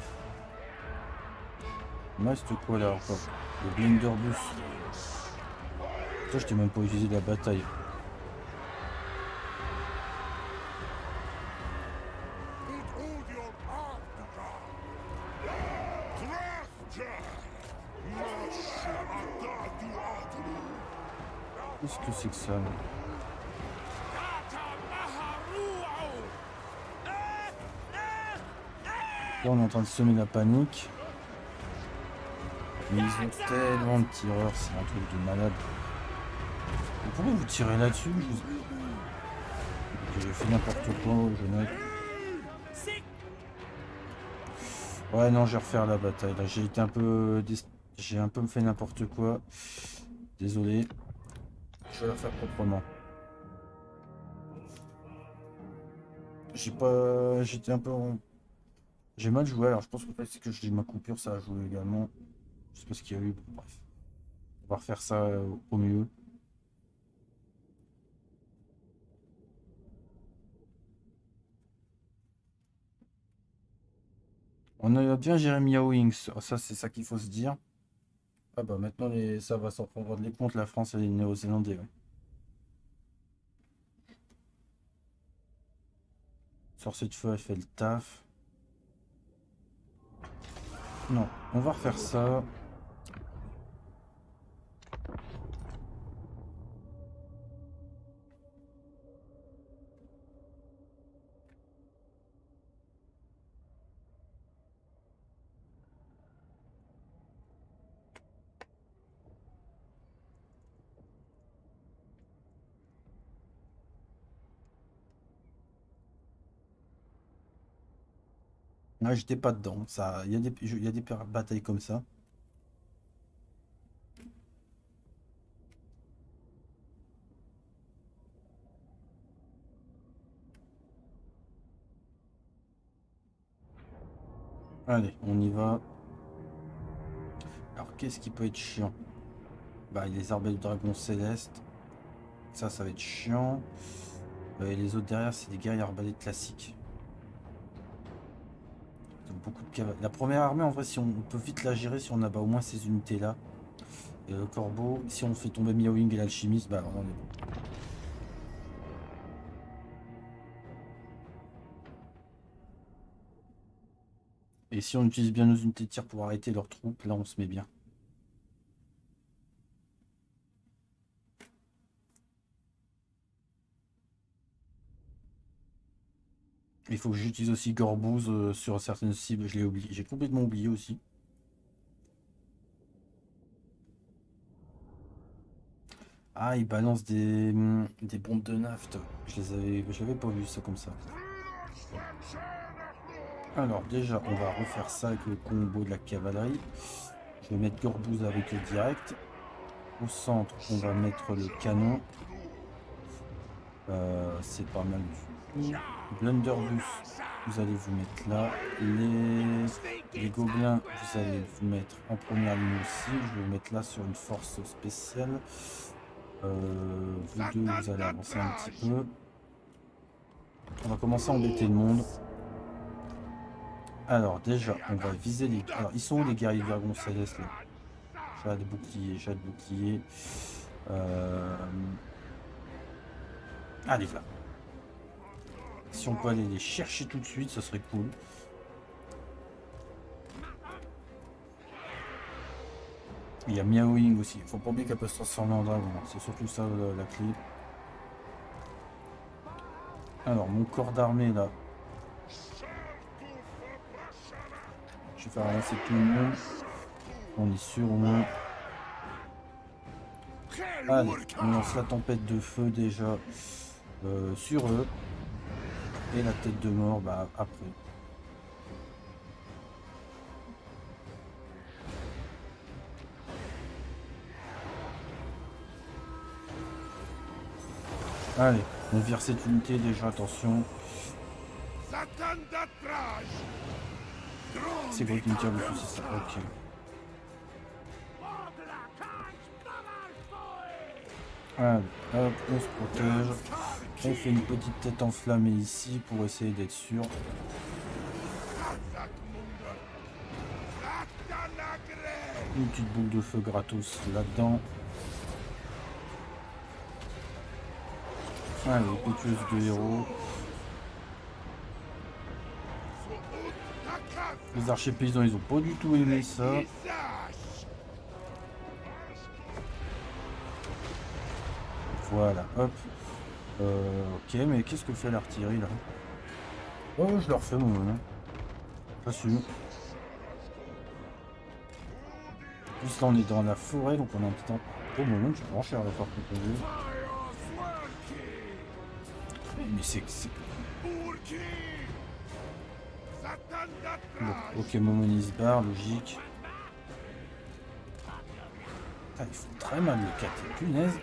Il reste quoi là encore? Le Blunderbus. Ça, je t'ai même pas utilisé de la bataille. Qu'est-ce que c'est que ça là? Là, on est en train de semer la panique. Mais ils ont tellement de tireurs, c'est un truc de malade. Et pourquoi vous tirez là-dessus? Je vous... J'ai fait n'importe quoi, je note. Ouais, non, je vais refaire la bataille. Là, j'ai été un peu... J'ai un peu fait n'importe quoi. Désolé. Je vais la faire proprement. J'ai pas... J'étais un peu... En... J'ai mal joué, alors je pense que c'est que j'ai ma coupure, ça a joué également. Je sais pas ce qu'il y a eu. Bref. On va refaire ça au mieux. On a bien géré Miao Wings. Ça, c'est ça qu'il faut se dire. Ah bah maintenant, les... ça va s'en prendre les comptes, la France et les Néo-Zélandais. Ouais. Sorcier de feu, elle fait le taf. Non, on va refaire ça. Ah, j'étais pas dedans. Ça, il y a des, il y a des batailles comme ça. Allez, on y va. Alors, qu'est-ce qui peut être chiant? Bah, les arbalètes de dragon céleste. Ça, ça va être chiant. Euh, Et les autres derrière, c'est des guerriers arbalètes classiques. Donc, beaucoup de cavaliers. La première armée, en vrai, si on, on peut vite la gérer si on a bah, au moins ces unités-là. Et le corbeau, si on fait tomber Miaoing et l'alchimiste, bah, on est bon. Et si on utilise bien nos unités de tir pour arrêter leurs troupes, là, on se met bien. Il faut que j'utilise aussi Gorbouze euh, sur certaines cibles, je l'ai oublié. J'ai complètement oublié aussi. Ah, il balance des, hum, des bombes de naft. Je les avais, je l'avais pas vu ça comme ça. Alors déjà, on va refaire ça avec le combo de la cavalerie. Je vais mettre Gorbouze avec eux direct. Au centre, on va mettre le canon. Euh, c'est pas mal du tout. Blunderbuss, vous allez vous mettre là. Les, les gobelins, vous allez vous mettre en première ligne aussi. Je vais vous mettre là sur une force spéciale. Euh, vous deux, vous allez avancer un petit peu. On va commencer à embêter le monde. Alors déjà, on va viser les... Alors, ils sont où les guerriers de dragon céleste là? J'ai de bouclier, j'ai de bouclier. Euh... Allez, là. Si on peut aller les chercher tout de suite, ce serait cool. Il y a Miaoing aussi. Faut pas oublier qu'elle peut se transformer en dragon. C'est surtout ça la, la clé. Alors, mon corps d'armée là. Je vais faire avancer tout le monde. On est sûr au moins. Allez, on lance la tempête de feu déjà euh, sur eux. Et la tête de mort bah, après. Allez, on vire cette unité déjà, attention. C'est quoi qui me tire dessus, c'est ça? Ok. Allez, hop, on se protège. On fait une petite tête enflammée ici pour essayer d'être sûr. Une petite boule de feu gratos là-dedans. Allez, pétueuse de héros. Les archers paysans, ils ont pas du tout aimé ça. Voilà, hop. Euh, ok, mais qu'est-ce que fait l'artillerie là? Oh, je leur fais mon moment. Pas sûr. En plus, là, on est dans la forêt, donc on a un petit temps. Au moment, je prends cher la porte qu'on peut. Mais c'est. Bon, ok, Momon il se barre, logique. Ah, il faut très mal le cater, punaise.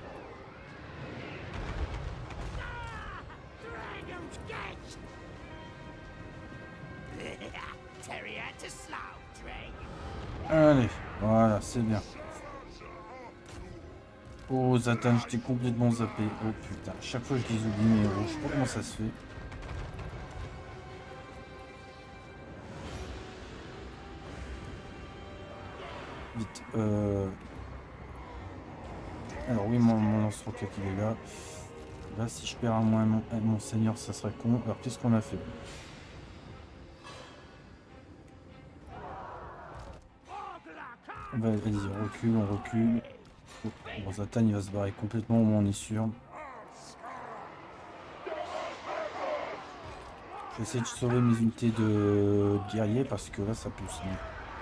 Allez, voilà, c'est bien. Oh, Zatan, je t'ai complètement zappé. Oh putain, chaque fois je dis oublie mes héros, je sais pas comment ça se fait. Vite. Euh... Alors oui, mon, mon lance-roquette il est là. Là, si je perds un moins mon, mon seigneur, ça serait con. Alors qu'est-ce qu'on a fait? Bah, vas-y, on recule, on recule. Oh, bon, Zatan il va se barrer complètement, au moins on est sûr. Je vais essayer de sauver mes unités de guerriers parce que là ça pousse. Hein.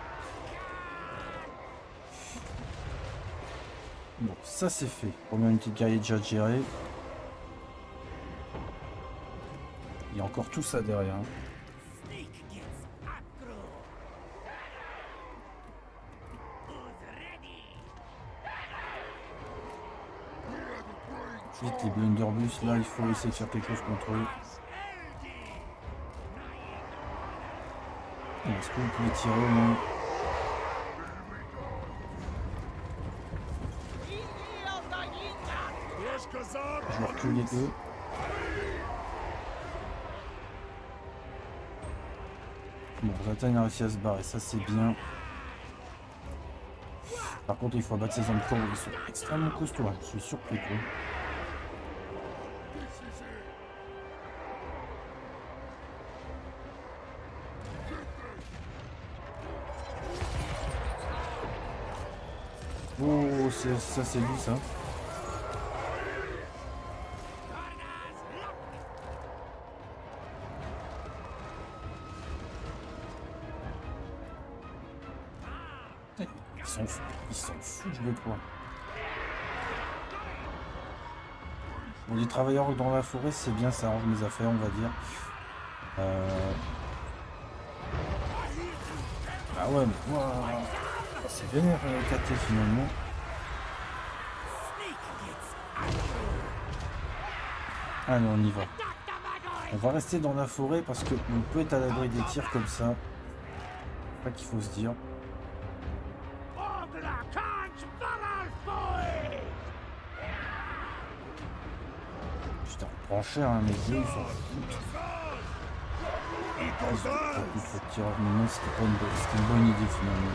Bon, ça c'est fait. Première unité de guerrier déjà gérée. Il y a encore tout ça derrière. Hein. Vite, les blunderbus là, il faut essayer de faire quelque chose contre eux. Est-ce que vous pouvez tirer au moins? Je vais reculer eux. Bon, Zatan a réussi à se barrer, ça c'est bien. Par contre, il faut abattre ces hommes courts, ils sont extrêmement costauds. Je suis surpris quoi. Oh, ça c'est lui ça. Ils s'en foutent, ils s'en foutent, je le crois. Bon, les travailleurs dans la forêt, c'est bien, ça arrange mes affaires, on va dire. Euh... Ah ouais, mais wow. C'est vénère euh, K T finalement. Allez, on y va. On va rester dans la forêt parce qu'on peut être à l'abri des tirs comme ça. C'est pas qu'il faut se dire. Putain, on prend cher, hein, mes deux, ils s'en foutent. Ils ont pas plus trop de tireurs, mais non, c'était pas une bonne, c'était une bonne idée finalement.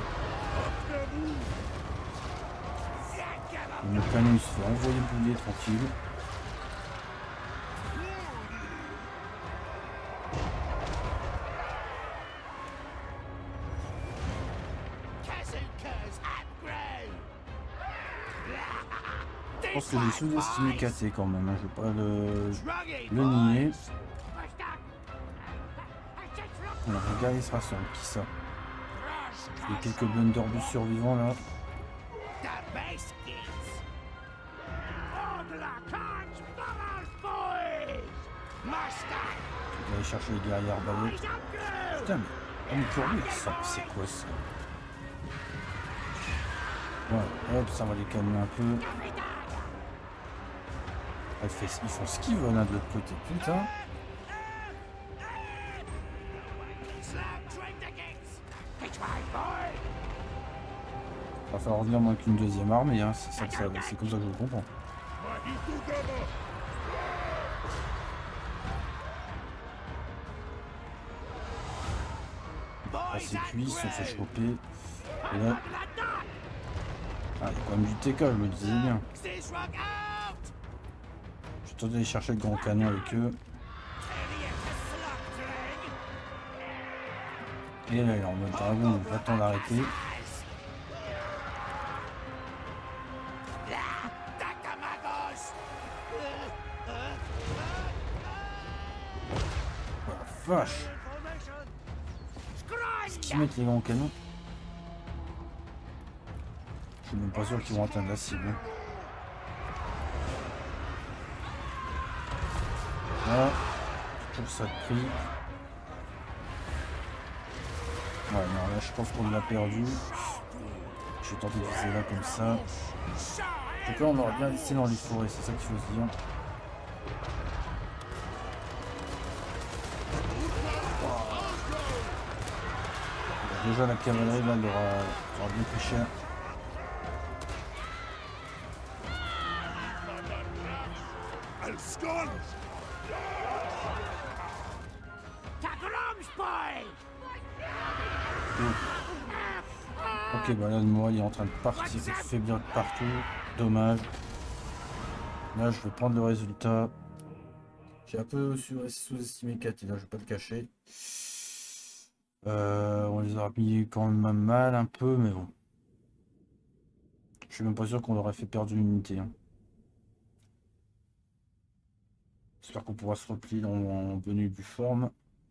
Et mon canon il se fait envoyer bouiller tranquille. Je pense que j'ai sous-estimé K T quand même, hein. Je vais pas le, le nier. Alors, regarde, il se rassemble. Qui ça? Il y a quelques blunderbus survivants là. On va aller chercher les guerriers arbalètes. Putain, mais on pour lui, c'est quoi ça? Ouais, hop, ça va les calmer un peu. Elle fait, ils font ce qu'ils veulent hein, de l'autre côté, putain. Va falloir revenir moins qu'une deuxième armée, hein. C'est ça que ça, c'est comme ça que je le comprends. Ah, c'est cuit, ils se sont fait choper. Et là... Ah, il y a quand même du T K, je me disais bien. Je suis tenté d'aller chercher le grand canon avec eux. Et là, il est en mode dragon, donc va-t-on l'arrêter. vache! Est-ce qu'ils mettent les grands canons? Je suis même pas sûr qu'ils vont atteindre la cible. Voilà. Toujours ça de prix. Ouais, non, là je pense qu'on l'a perdu. Je vais tenter de viser là comme ça. En tout cas, on aurait bien laissé dans les forêts, c'est ça qu'il faut se dire. Déjà la cavalerie là, elle aura, aura bien pris cher. Ok, bah là le moi il est en train de partir, de faiblir de partout. Dommage. Là je vais prendre le résultat. J'ai un peu sous-estimé Katy, là je vais pas le cacher. Euh, on les a mis quand même mal un peu, mais bon. Je suis même pas sûr qu'on leur ait fait perdre une unité. Hein. J'espère qu'on pourra se replier en, en bonne due forme.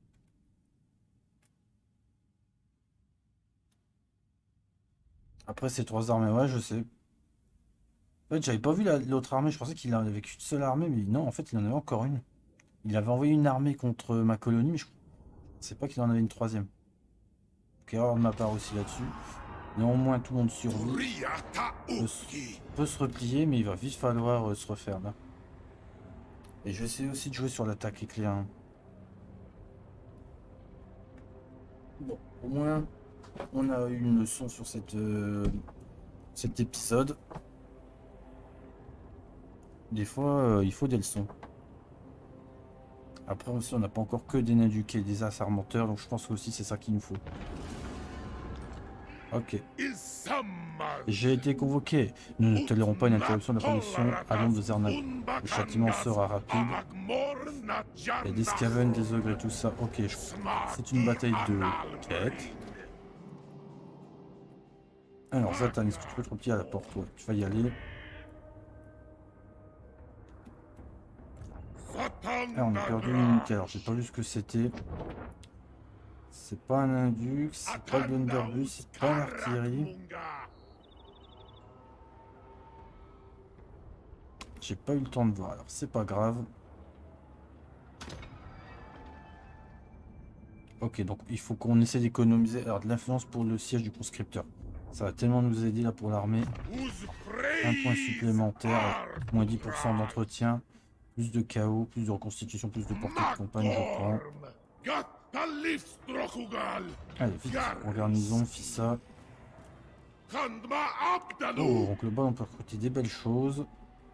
Après ces trois armées, ouais, je sais. En fait, j'avais pas vu l'autre armée, je pensais qu'il avait qu'une seule armée, mais non, en fait, il en avait encore une. Il avait envoyé une armée contre ma colonie, mais je sais pas qu'il en avait une troisième. Donc, erreur de ma part aussi là-dessus. Néanmoins, tout le monde survit. Peut se, peut se replier, mais il va vite falloir euh, se refaire là. Et je vais essayer aussi de jouer sur l'attaque éclair. Hein. Bon, au moins, on a eu une leçon sur cette, euh, cet épisode. Des fois, euh, il faut des leçons. Après aussi, on n'a pas encore que des nains du quai, des assermenteurs, donc je pense aussi c'est ça qu'il nous faut. Ok. J'ai été convoqué. Nous ne tolérons pas une interruption de la production à l'ombre de Zernak. Le châtiment sera rapide. Il y a des scaven, des ogres et tout ça. Ok, c'est une bataille de quête. Alors, Zatan, est-ce que tu peux te replier à la porte? Ouais, tu vas y aller. Ah, on a perdu une unité. Alors, j'ai pas vu ce que c'était. C'est pas un Indux, c'est pas le Blunderbus, c'est pas l'artillerie. J'ai pas eu le temps de voir, alors c'est pas grave. Ok, donc il faut qu'on essaie d'économiser alors de l'influence pour le siège du conscripteur. Ça va tellement nous aider là pour l'armée. Un point supplémentaire, moins dix pour cent d'entretien, plus de chaos, plus de reconstitution, plus de portée de campagne, je prends. Allez, vite, en garnison, Fissa. Oh, donc le bas on peut recruter des belles choses.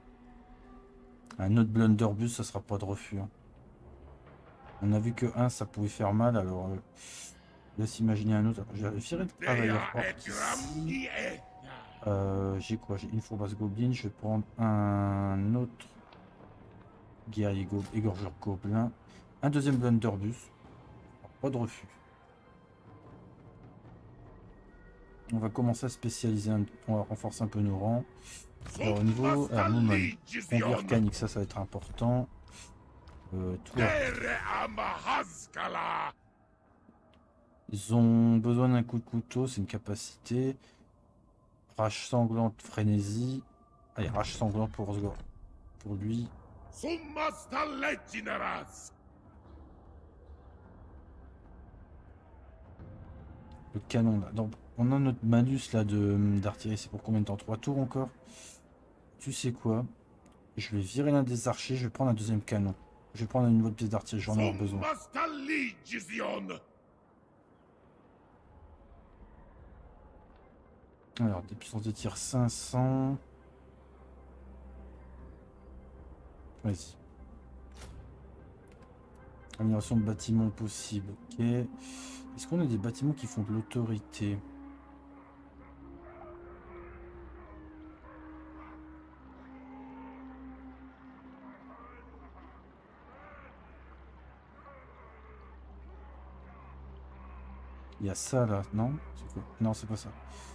Un autre blunderbus, ça sera pas de refus. Hein. On a vu que un, ça pouvait faire mal, alors euh, laisse imaginer un autre. Je vérifierai le travailleur ici. Euh, j'ai quoi? J'ai une fourbasse gobelin. Je vais prendre un autre guerrier go égorgeur gobelin. Un deuxième blunderbus. Pas de refus. On va commencer à spécialiser, un... on va renforcer un peu nos rangs. Alors, au niveau Moumon, conduire arcanique, ça, ça va être important. Euh, toi. Ils ont besoin d'un coup de couteau, c'est une capacité. Rage sanglante, frénésie. Allez, rage sanglante pour, pour lui. Le canon là. Donc, on a notre malus là d'artillerie, c'est pour combien de temps? Trois tours encore? Tu sais quoi? Je vais virer l'un des archers, je vais prendre un deuxième canon. Je vais prendre une nouvelle pièce d'artillerie, j'en ai besoin. Alors, des puissances de tir cinq cents. Vas-y. Amélioration de bâtiments possible, ok. Est-ce qu'on a des bâtiments qui font de l'autorité? Il y a ça là, non? Quoi? Non, c'est pas ça.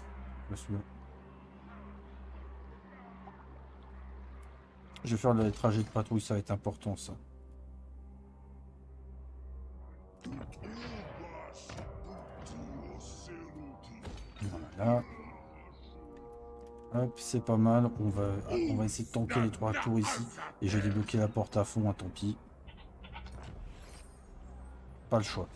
Je vais faire le trajet de patrouille, ça va être important ça. Hop, c'est pas mal. On va, on va essayer de tanker les trois tours ici. Et j'ai débloqué la porte à fond, hein, tant pis. Pas le choix.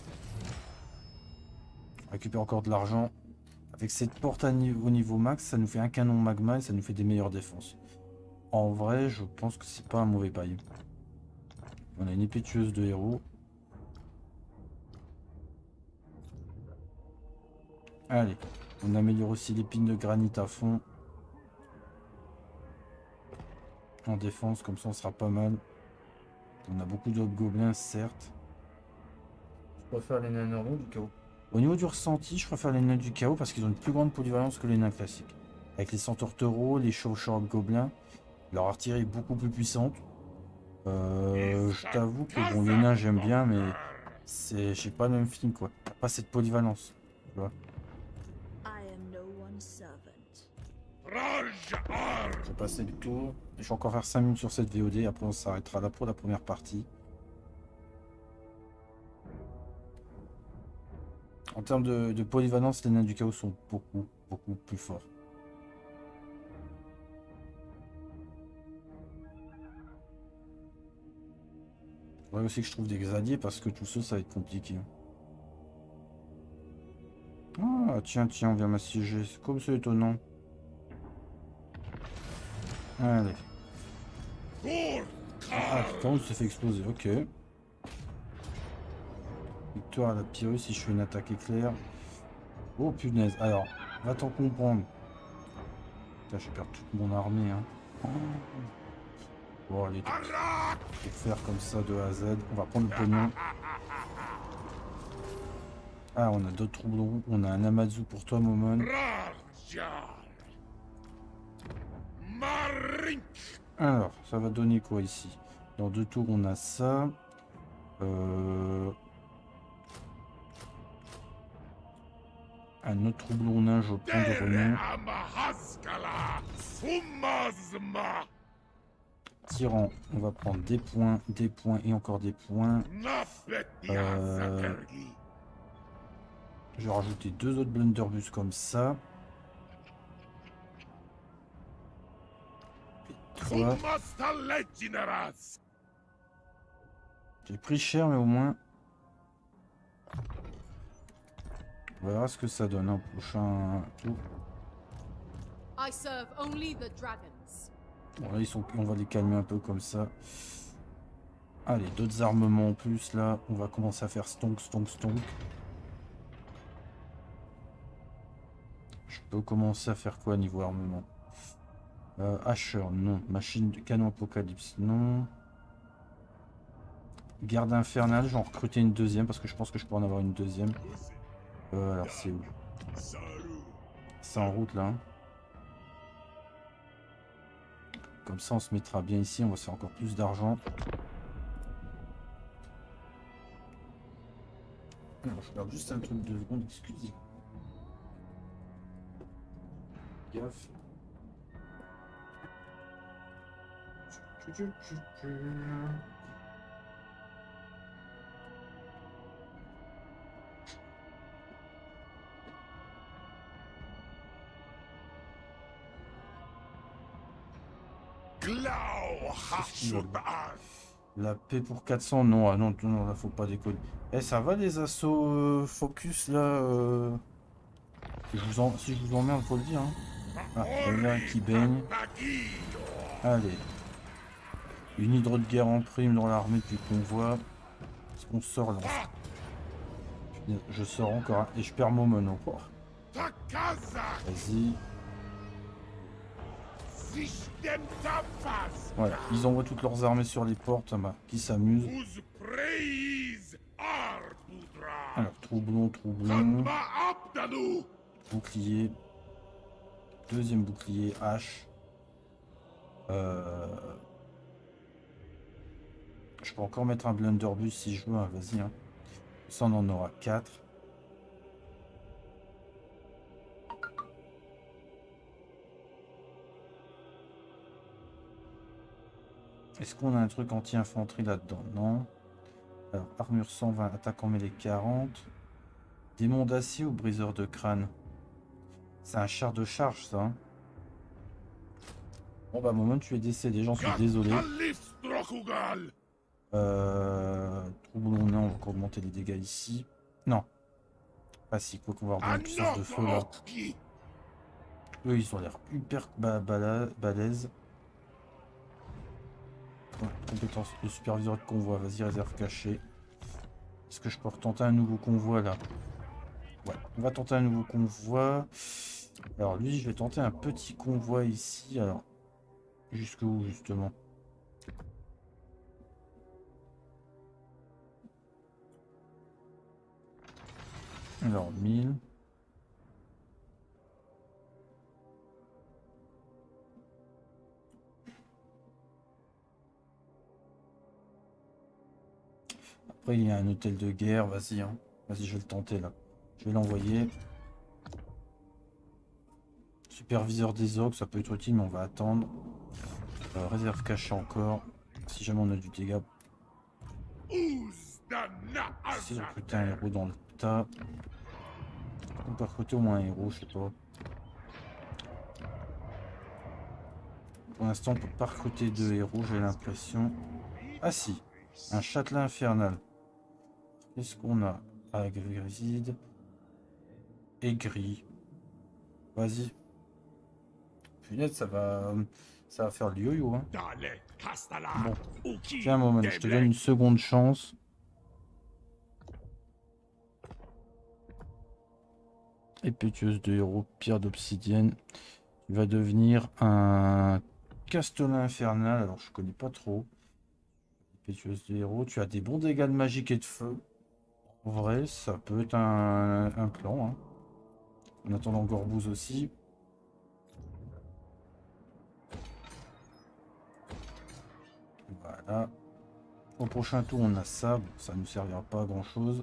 On récupère encore de l'argent. Avec cette porte à niveau, au niveau max, ça nous fait un canon magma et ça nous fait des meilleures défenses. En vrai, je pense que c'est pas un mauvais bail. On a une épée tueuse de héros. Allez, on améliore aussi l'épine de granit à fond. En défense, comme ça on sera pas mal. On a beaucoup d'autres gobelins, certes. Je préfère les nains normaux du chaos. Au niveau du ressenti, je préfère les nains du chaos parce qu'ils ont une plus grande polyvalence que les nains classiques. Avec les centaures taureaux, les chauves gobelins, leur artillerie est beaucoup plus puissante. Euh, je t'avoue que bon, les nains j'aime bien, mais c'est, j'ai pas le même feeling quoi. T'as pas cette polyvalence, tu vois. Je vais passer le tour. Je vais encore faire cinq minutes sur cette V O D, après on s'arrêtera là pour la première partie. En termes de, de polyvalence, les nains du chaos sont beaucoup, beaucoup plus forts. Il faudrait aussi que je trouve des alliés parce que tout ça, ça va être compliqué. Ah, tiens, tiens, on vient m'assiéger. C'est comme c'est étonnant. Allez. Ah, putain, il s'est fait exploser, ok. Victoire à la Pyrrhus si je fais une attaque éclair. Oh punaise, alors, va t'en comprendre. Putain, j'ai perdu toute mon armée, hein. Oh. Bon, allez, pour faire comme ça de A à Z, on va prendre le pognon. Ah, on a d'autres troublons. On a un Amazu pour toi, Momon. Alors, ça va donner quoi ici? Dans deux tours, on a ça. Euh... Un autre troublon nain, je prends de renom. Tyran, on va prendre des points, des points et encore des points. Euh... Je vais rajouter deux autres blunderbus comme ça. Et toi. J'ai pris cher, mais au moins. On verra ce que ça donne un prochain tour. Bon, là, ils sont... on va les calmer un peu comme ça. Allez, d'autres armements en plus, là. On va commencer à faire stonk, stonk, stonk. Je peux commencer à faire quoi niveau armement? euh, Asher, non. Machine de canon apocalypse, non. Garde infernale, j'en recruter une deuxième parce que je pense que je peux en avoir une deuxième. Euh, alors c'est où? C'est en route là. Hein. Comme ça on se mettra bien ici, on va se faire encore plus d'argent. Alors je regarde juste un truc de seconde, excusez. Gaffe. La paix pour quatre cents, non, ah non, non, là faut pas déconner. Eh, ça va les assauts euh, focus là euh... si, je vous en... si je vous emmerde, faut le dire. Hein. Ah, il y en a un qui baigne. Allez. Une hydre de guerre en prime dans l'armée du convoi. Est-ce qu'on sort là? Je sors encore et je perds mon mono. Oh. Vas-y. Voilà, ils envoient toutes leurs armées sur les portes, bah, qui s'amusent. Alors, troublon, troublon. Bouclier. Deuxième bouclier, hache. Euh... Je peux encore mettre un blunderbus si je veux, hein, vas-y. Hein. Ça, on en aura quatre. Est-ce qu'on a un truc anti-infanterie là-dedans? Non. Alors, armure cent vingt, attaque en mêlée quarante. Démon d'acier ou briseur de crâne? C'est un char de charge, ça. Hein. Bon bah moment tu es décédé, j'en suis désolé. Euh... Troublon, on va encore augmenter les dégâts ici. Non. Ah si, quoi qu'on va avoir une puissance de feu là. Eux ils ont l'air hyper ba bala balèzes. Ouais, compétence de superviseur de convoi, vas-y réserve cachée. Est-ce que je peux retenter un nouveau convoi là? Ouais, on va tenter un nouveau convoi. Alors lui, je vais tenter un petit convoi ici. Alors, jusqu'où justement? Alors, mille. Après, il y a un hôtel de guerre. Vas-y, hein. Vas-y, je vais le tenter là. Je vais l'envoyer. Superviseur des orques, ça peut être utile, mais on va attendre. Euh, réserve cachée encore. Si jamais on a du dégât. Essayer de recruter un héros dans le tas. On peut recruter au moins un héros, je sais pas. Pour l'instant, on peut pas recruter deux héros, j'ai l'impression. Ah si, un châtelain infernal. Qu'est-ce qu'on a? Ah, griside. Aigri. Vas-y. Punaise, ça va... Ça va faire le yo-yo, hein. Bon. Tiens, un moment, je te donne une seconde chance. Épétueuse de héros, pierre d'obsidienne. Tu vas devenir un castellan infernal. Alors, je connais pas trop. Épétueuse de héros. Tu as des bons dégâts de magique et de feu. En vrai, ça peut être un, un plan, hein. En attendant Gorbouze aussi. Voilà. Au prochain tour, on a ça. Bon, ça ne nous servira pas à grand chose.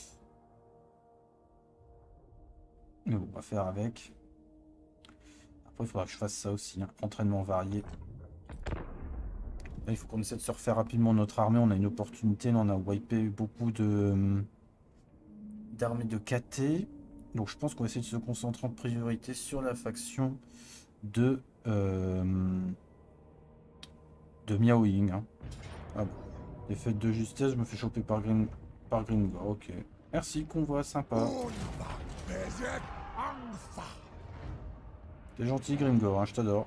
Mais bon, on va faire avec. Après, il faudra que je fasse ça aussi, hein. Entraînement varié. Là, il faut qu'on essaie de se refaire rapidement notre armée. On a une opportunité. Là, on a wipé beaucoup de d'armées de K T. Donc, je pense qu'on va essayer de se concentrer en priorité sur la faction de, euh, de Miao Ying, hein. Ah bon. Les fêtes de justesse, je me fais choper par Green par Gringor. Ok. Merci, convoi sympa. T'es gentil, Gringor, hein, je t'adore.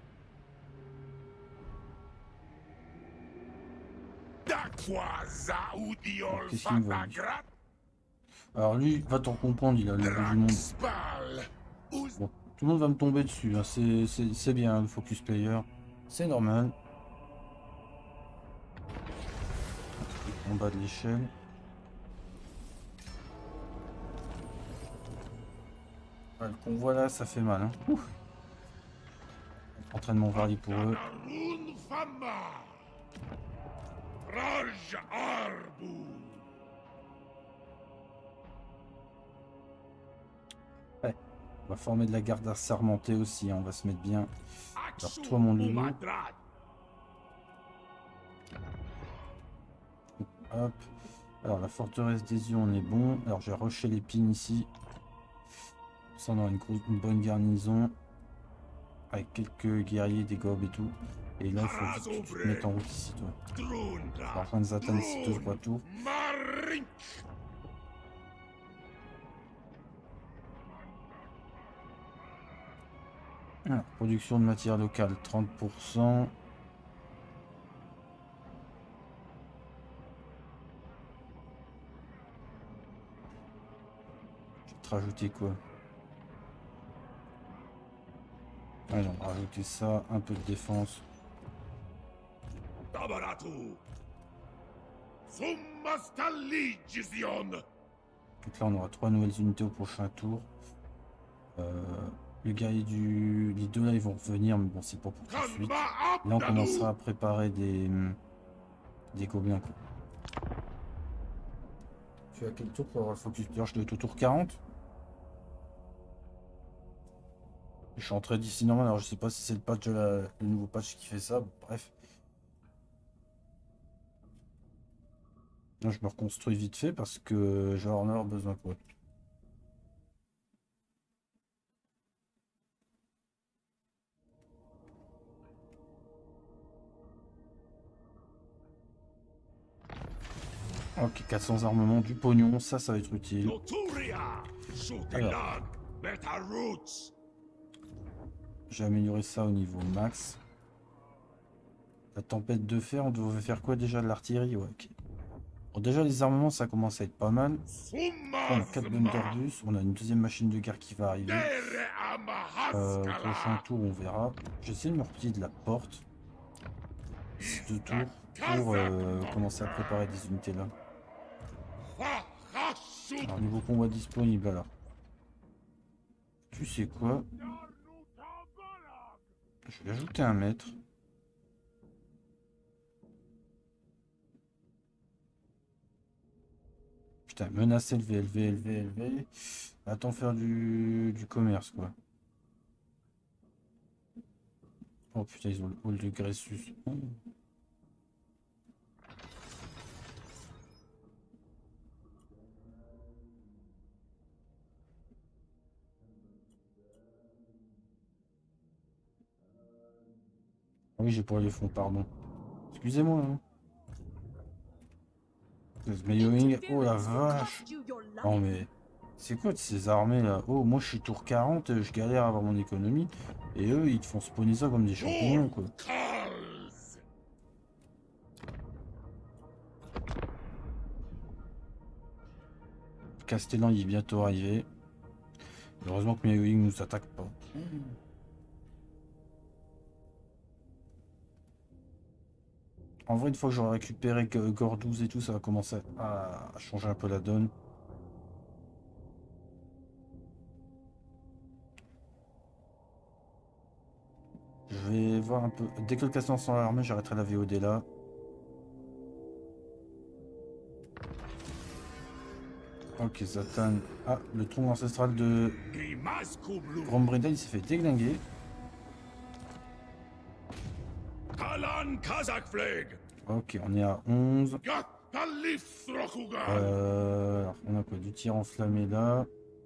Qu'est-ce qu'il me veut, lui? Alors lui, va t'en comprendre, il a le bout du monde. Bon, tout le monde va me tomber dessus, hein. C'est bien le focus player. C'est normal. En bas de l'échelle. Ouais, le convoi là, ça fait mal, hein. Ouf. Entraînement varié pour eux. Ouais. On va former de la garde assermentée aussi, hein. On va se mettre bien. Alors toi mon loulou. Hop. Alors la forteresse des yeux, on est bon. Alors j'ai rushé l'épine ici. Ça on aura une, une bonne garnison. Avec quelques guerriers, des gobes et tout. Et là il faut que tu, tu te mettes en route ici toi. Je vais rejoindre Zatan ici deux trois tours. Alors, production de matière locale, trente pour cent. Je vais te rajouter quoi? Allez, on va rajouter ça, un peu de défense. Donc là, on aura trois nouvelles unités au prochain tour. Euh, le guerrier du... Les deux là, ils vont revenir, mais bon, c'est pas pour tout de suite. Là, on commencera à préparer des... Des gobelins, quoi. Tu as quel tour pour avoir le focus? Je dois être au tour quarante. Je suis entré d'ici normal, alors je sais pas si c'est le patch de la... le nouveau patch qui fait ça. Bon, bref. Là, je me reconstruis vite fait parce que je vais en avoir besoin, quoi. Ok, quatre cents armements, du pognon, ça, ça va être utile. Alors, j'ai amélioré ça au niveau max. La tempête de fer, on devait faire quoi déjà? De l'artillerie? Ouais, ok. Bon, déjà, les armements, ça commence à être pas mal. On a quatre Blunderbuss, on a une deuxième machine de guerre qui va arriver. Euh, au prochain tour, on verra. J'essaie de me replier de la porte. Deux tours pour euh, commencer à préparer des unités là. Alors, niveau combat disponible, alors. Tu sais quoi? Je vais ajouter un maître. Putain, menace élevée, élevée, élevée, élevée. Attends, faire du, du commerce, quoi. Oh putain, ils ont le hall de Gressus. Oh. Ah oui, j'ai pas les fonds, pardon. Excusez-moi. Hein. Mayoing, oh la vache. Oh mais... C'est quoi de ces armées là? Oh, moi je suis tour quarante, je galère à avoir mon économie. Et eux, ils te font spawner ça comme des champignons, quoi. Castellan, il est bientôt arrivé. Heureusement que Miaoying nous attaque pas. En vrai, une fois que j'aurai récupéré Gordouz et tout, ça va commencer à changer un peu la donne. Je vais voir un peu. Dès que le Castellan sera armé, j'arrêterai la V O D là. Ok, Zatan. Ah, le tronc ancestral de Grombreda, il s'est fait déglinguer. Ok, on est à onze. Euh, alors, on a quoi? Du tir enflammé là.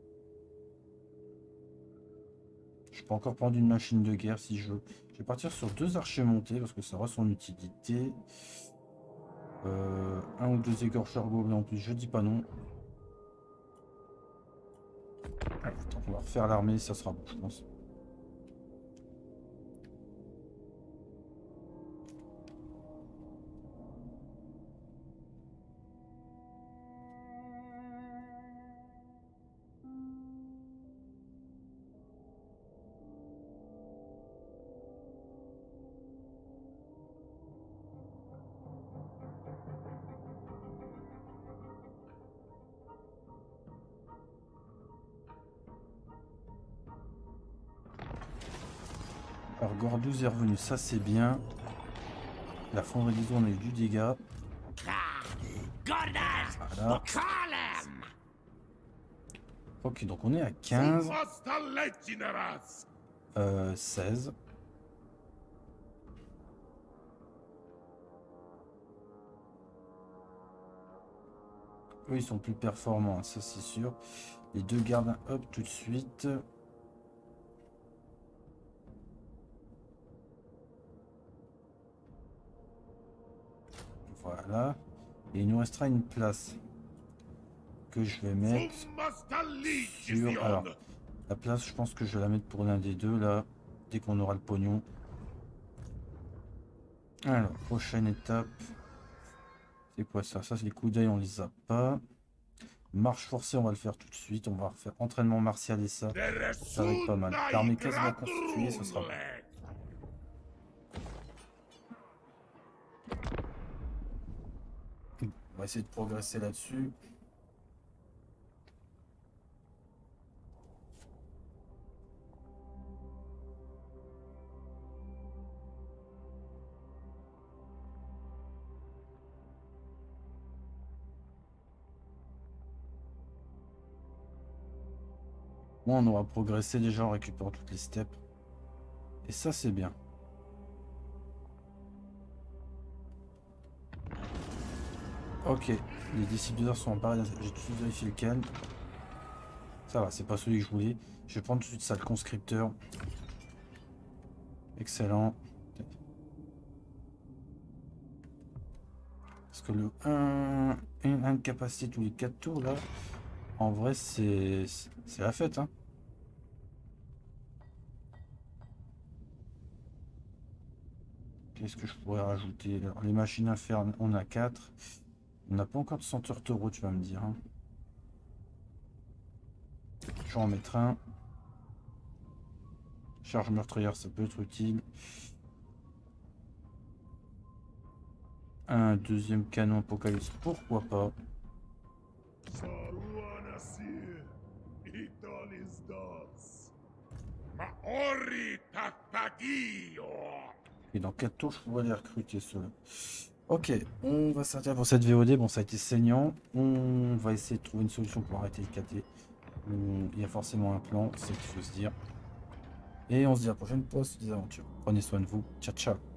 Je peux encore prendre une machine de guerre si je veux. Je vais partir sur deux archers montés parce que ça aura son utilité. Euh, un ou deux égorcheurs gobelins en plus, je dis pas non. Attends, on va refaire l'armée, ça sera bon, je pense. Alors Gordouz est revenu, ça c'est bien. La fonderie d'Iso, on a eu du dégât. Voilà. Ok, donc on est à quinze. Euh, seize. Eux, ils sont plus performants, ça c'est sûr. Les deux gardes un up tout de suite. Voilà. Et il nous restera une place que je vais mettre sur... Alors, la place, je pense que je vais la mettre pour l'un des deux, là, dès qu'on aura le pognon. Alors, prochaine étape. C'est quoi ça? Ça, c'est les coups d'œil, on les a pas. Marche forcée, on va le faire tout de suite. On va refaire entraînement martial et ça. Ça va être pas mal. L'armée quasiment constituée, ça sera bon. On va essayer de progresser là-dessus. Moi, on aura progressé déjà en récupérant toutes les steppes. Et ça, c'est bien. Ok, les décideurs sont emparés. J'ai tout de suite vérifié lequel. Ça va, c'est pas celui que je voulais. Je vais prendre tout de suite ça, le conscripteur. Excellent. que le un, une incapacité tous les quatre tours là, en vrai c'est c'est la fête hein. Qu'est-ce que je pourrais rajouter? Alors, les machines à faire, on a quatre. On n'a pas encore de senteur taureau, tu vas me dire. Hein. Je vais en mettre un. Charge meurtrière, ça peut être utile. Un deuxième canon apocalypse, pourquoi pas. Et dans quatre tours, je pourrais les recruter ceux-là. Ok, on va s'arrêter pour cette V O D. Bon, ça a été saignant. On va essayer de trouver une solution pour arrêter le K T. Il y a forcément un plan, c'est ce qu'il faut se dire. Et on se dit à la prochaine fois sur des aventures. Prenez soin de vous. Ciao, ciao.